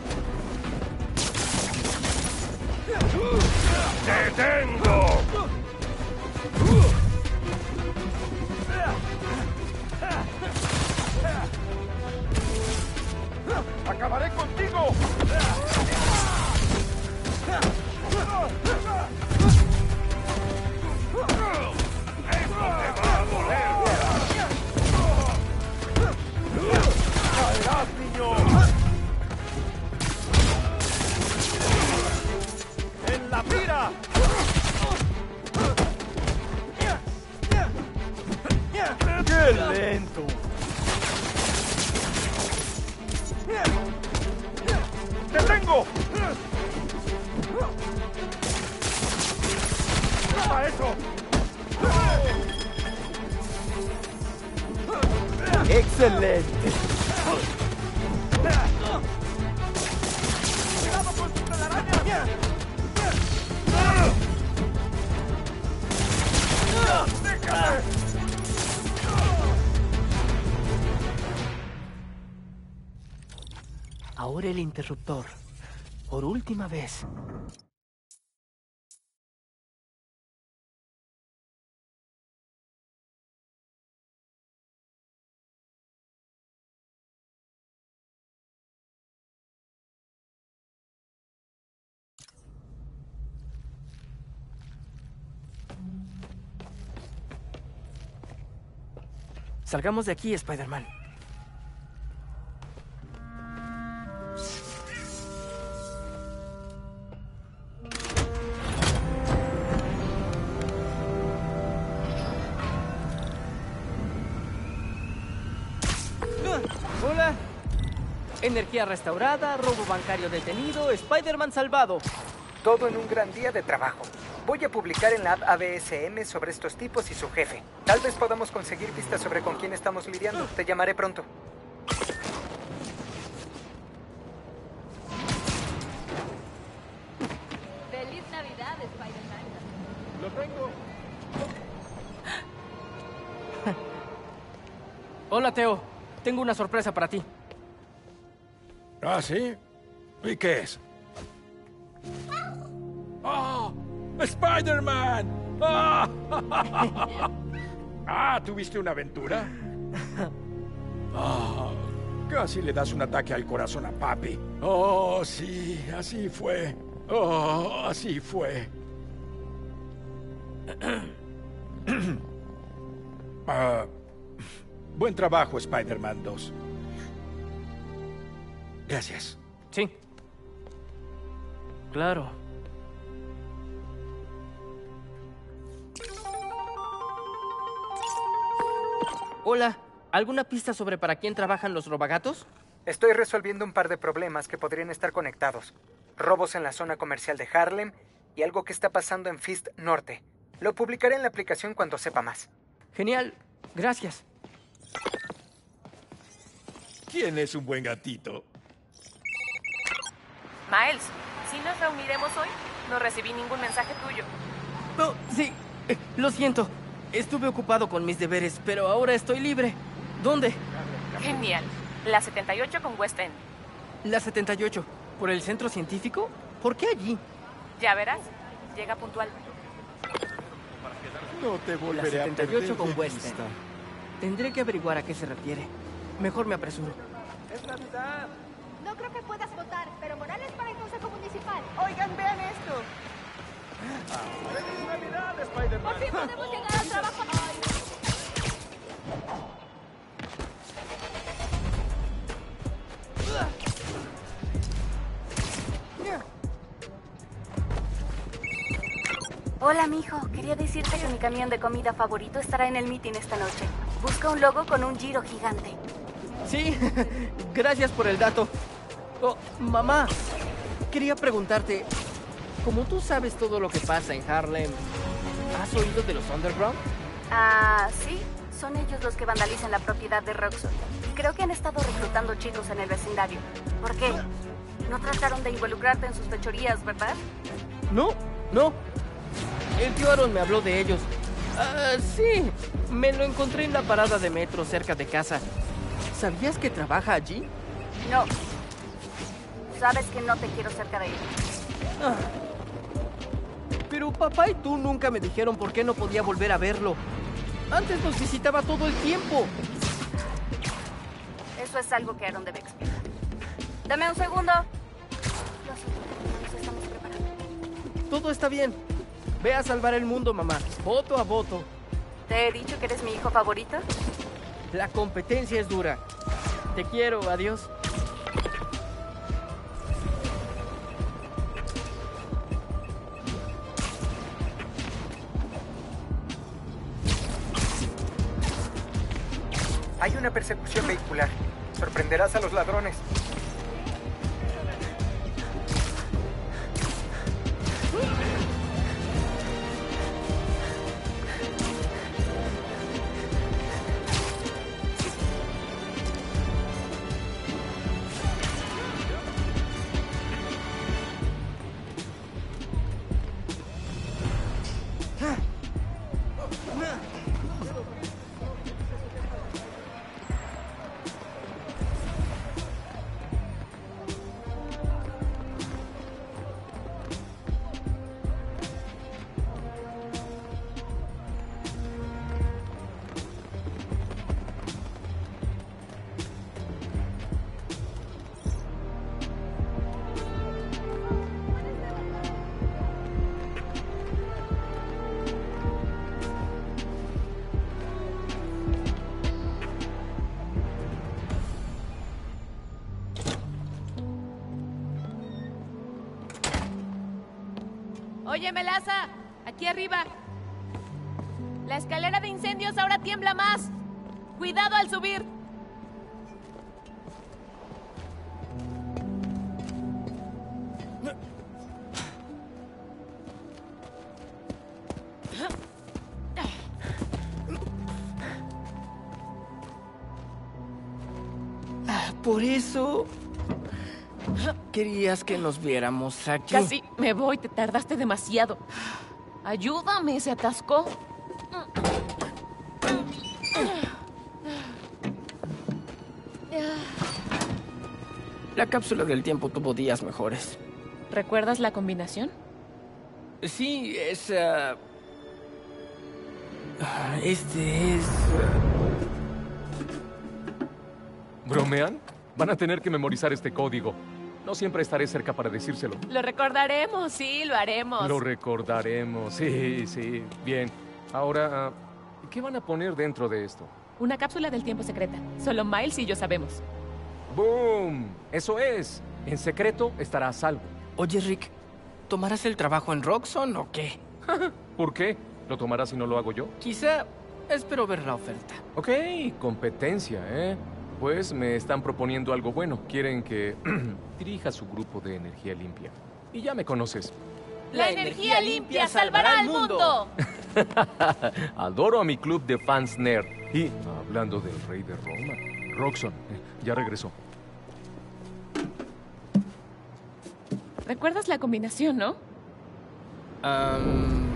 ¡Te tengo! ¡Acabaré contigo! ¡Caerás, niño! ¡En la mira! ¡Qué lento! ¡Te tengo! ¡Toma eso! ¡Excelente! ¡Cuidado con tu telaraña! ¡Déjame! Ahora el interruptor. Por última vez. Salgamos de aquí, Spider-Man. Hola. Energía restaurada, robo bancario detenido, Spider-Man salvado. Todo en un gran día de trabajo. Voy a publicar en la app A B S M sobre estos tipos y su jefe. Tal vez podamos conseguir pistas sobre con quién estamos lidiando. Te llamaré pronto. ¡Feliz Navidad, Spider-Man! ¡Lo tengo! Hola, Teo. Tengo una sorpresa para ti. ¿Ah, sí? ¿Y qué es? ¡Oh! ¡Spider-Man! ¡Ah! ah, ¿tuviste una aventura? Ah, casi le das un ataque al corazón a papi. Oh, sí, así fue. Oh, así fue. Ah, buen trabajo, Spider-Man dos. Gracias. Sí. Claro. Hola, ¿alguna pista sobre para quién trabajan los robagatos? Estoy resolviendo un par de problemas que podrían estar conectados. Robos en la zona comercial de Harlem y algo que está pasando en Fist Norte. Lo publicaré en la aplicación cuando sepa más. Genial, gracias. ¿Quién es un buen gatito? Miles, ¿sí nos reuniremos hoy? No recibí ningún mensaje tuyo. Oh, sí, eh, lo siento. Estuve ocupado con mis deberes, pero ahora estoy libre. ¿Dónde? Genial. La setenta y ocho con West End. La setenta y ocho. ¿Por el centro científico? ¿Por qué allí? Ya verás. Llega puntual. No te volveré La setenta y ocho a perder con de West vista. End. Tendré que averiguar a qué se refiere. Mejor me apresuro. Es Navidad. No creo que puedas votar, pero Morales para el Consejo Municipal. Oigan, vean esto. ¡Feliz Navidad, Spider-Man! Por fin podemos llegar al trabajo. Hola, mijo. Quería decirte que mi camión de comida favorito estará en el meeting esta noche. Busca un logo con un giro gigante. Sí, gracias por el dato. Oh, mamá, quería preguntarte, como tú sabes todo lo que pasa en Harlem, ¿has oído de los Underground? Ah, sí. Son ellos los que vandalizan la propiedad de Roxxon. Y creo que han estado reclutando chicos en el vecindario. ¿Por qué? No trataron de involucrarte en sus fechorías, ¿verdad? No, no. El tío Aaron me habló de ellos. Ah, sí, me lo encontré en la parada de metro cerca de casa. ¿Sabías que trabaja allí? No. Sabes que no te quiero cerca de él. Ah. Pero papá y tú nunca me dijeron por qué no podía volver a verlo. Antes nos visitaba todo el tiempo. Eso es algo que Aaron debe explicar. Dame un segundo. Lo siento, nos estamos preparando. Todo está bien. Ve a salvar el mundo, mamá. Voto a voto. ¿Te he dicho que eres mi hijo favorito? La competencia es dura. Te quiero, adiós. Hay una persecución vehicular. Sorprenderás a los ladrones. Oye, Melaza, aquí arriba. La escalera de incendios ahora tiembla más. Cuidado al subir. Por eso querías que nos viéramos aquí. Casi me voy, te tardaste demasiado. Ayúdame, se atascó. La cápsula del tiempo tuvo días mejores. ¿Recuerdas la combinación? Sí, es... Uh... Este es... ¿Bromean? Van a tener que memorizar este código. No siempre estaré cerca para decírselo. Lo recordaremos, sí, lo haremos. Lo recordaremos, sí, sí. Bien. Ahora, ¿qué van a poner dentro de esto? Una cápsula del tiempo secreta. Solo Miles y yo sabemos. ¡Boom! Eso es. En secreto estará a salvo. Oye, Rick, ¿tomarás el trabajo en Roxxon o qué? ¿Por qué? ¿Lo tomarás si no lo hago yo? Quizá Espero ver la oferta. Ok, competencia, ¿eh? Pues me están proponiendo algo bueno. Quieren que dirija su grupo de energía limpia. Y ya me conoces. ¡La energía limpia salvará al mundo! Adoro a mi club de fans nerd. Y hablando del rey de Roma, Roxxon, eh, ya regresó. ¿Recuerdas la combinación, no? Um,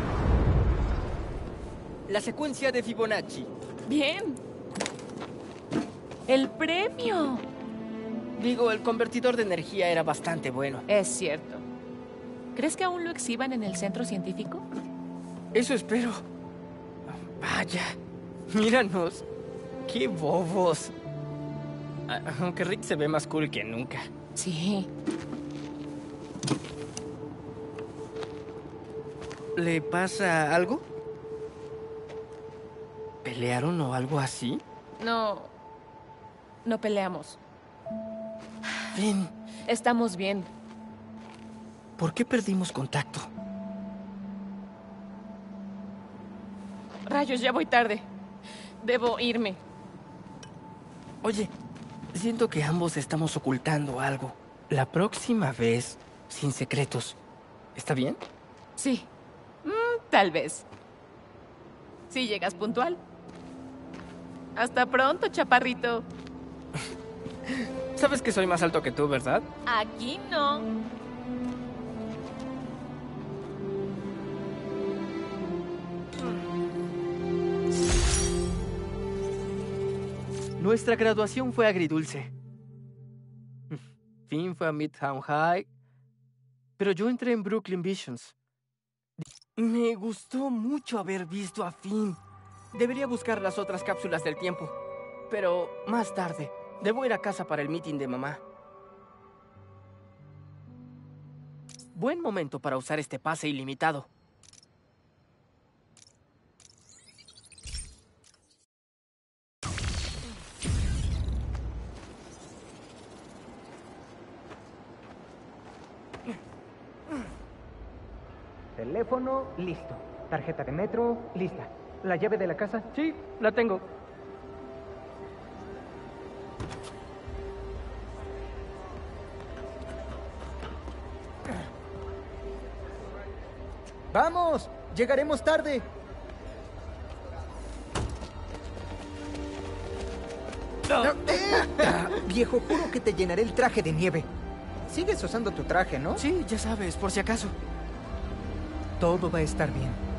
la secuencia de Fibonacci. Bien. ¡El premio! Digo, el convertidor de energía era bastante bueno. Es cierto. ¿Crees que aún lo exhiban en el centro científico? Eso espero. Vaya, míranos. ¡Qué bobos! Aunque Rick se ve más cool que nunca. Sí. ¿Le pasa algo? ¿Pelearon o algo así? No. No peleamos. Finn. Estamos bien. ¿Por qué perdimos contacto? Rayos, ya voy tarde. Debo irme. Oye, siento que ambos estamos ocultando algo. La próxima vez, sin secretos. ¿Está bien? Sí. Mm, tal vez. Si llegas puntual. Hasta pronto, chaparrito. Sabes que soy más alto que tú, ¿verdad? Aquí no. Nuestra graduación fue agridulce. Finn fue a Midtown High, pero yo entré en Brooklyn Visions. Me gustó mucho haber visto a Finn. Debería buscar las otras cápsulas del tiempo, pero más tarde. Debo ir a casa para el meeting de mamá. Buen momento para usar este pase ilimitado. Teléfono, listo. Tarjeta de metro, lista. ¿La llave de la casa? Sí, la tengo. ¡Vamos! ¡Llegaremos tarde! Viejo, juro que te llenaré el traje de nieve. Sigues usando tu traje, ¿no? Sí, ya sabes, por si acaso. Todo va a estar bien.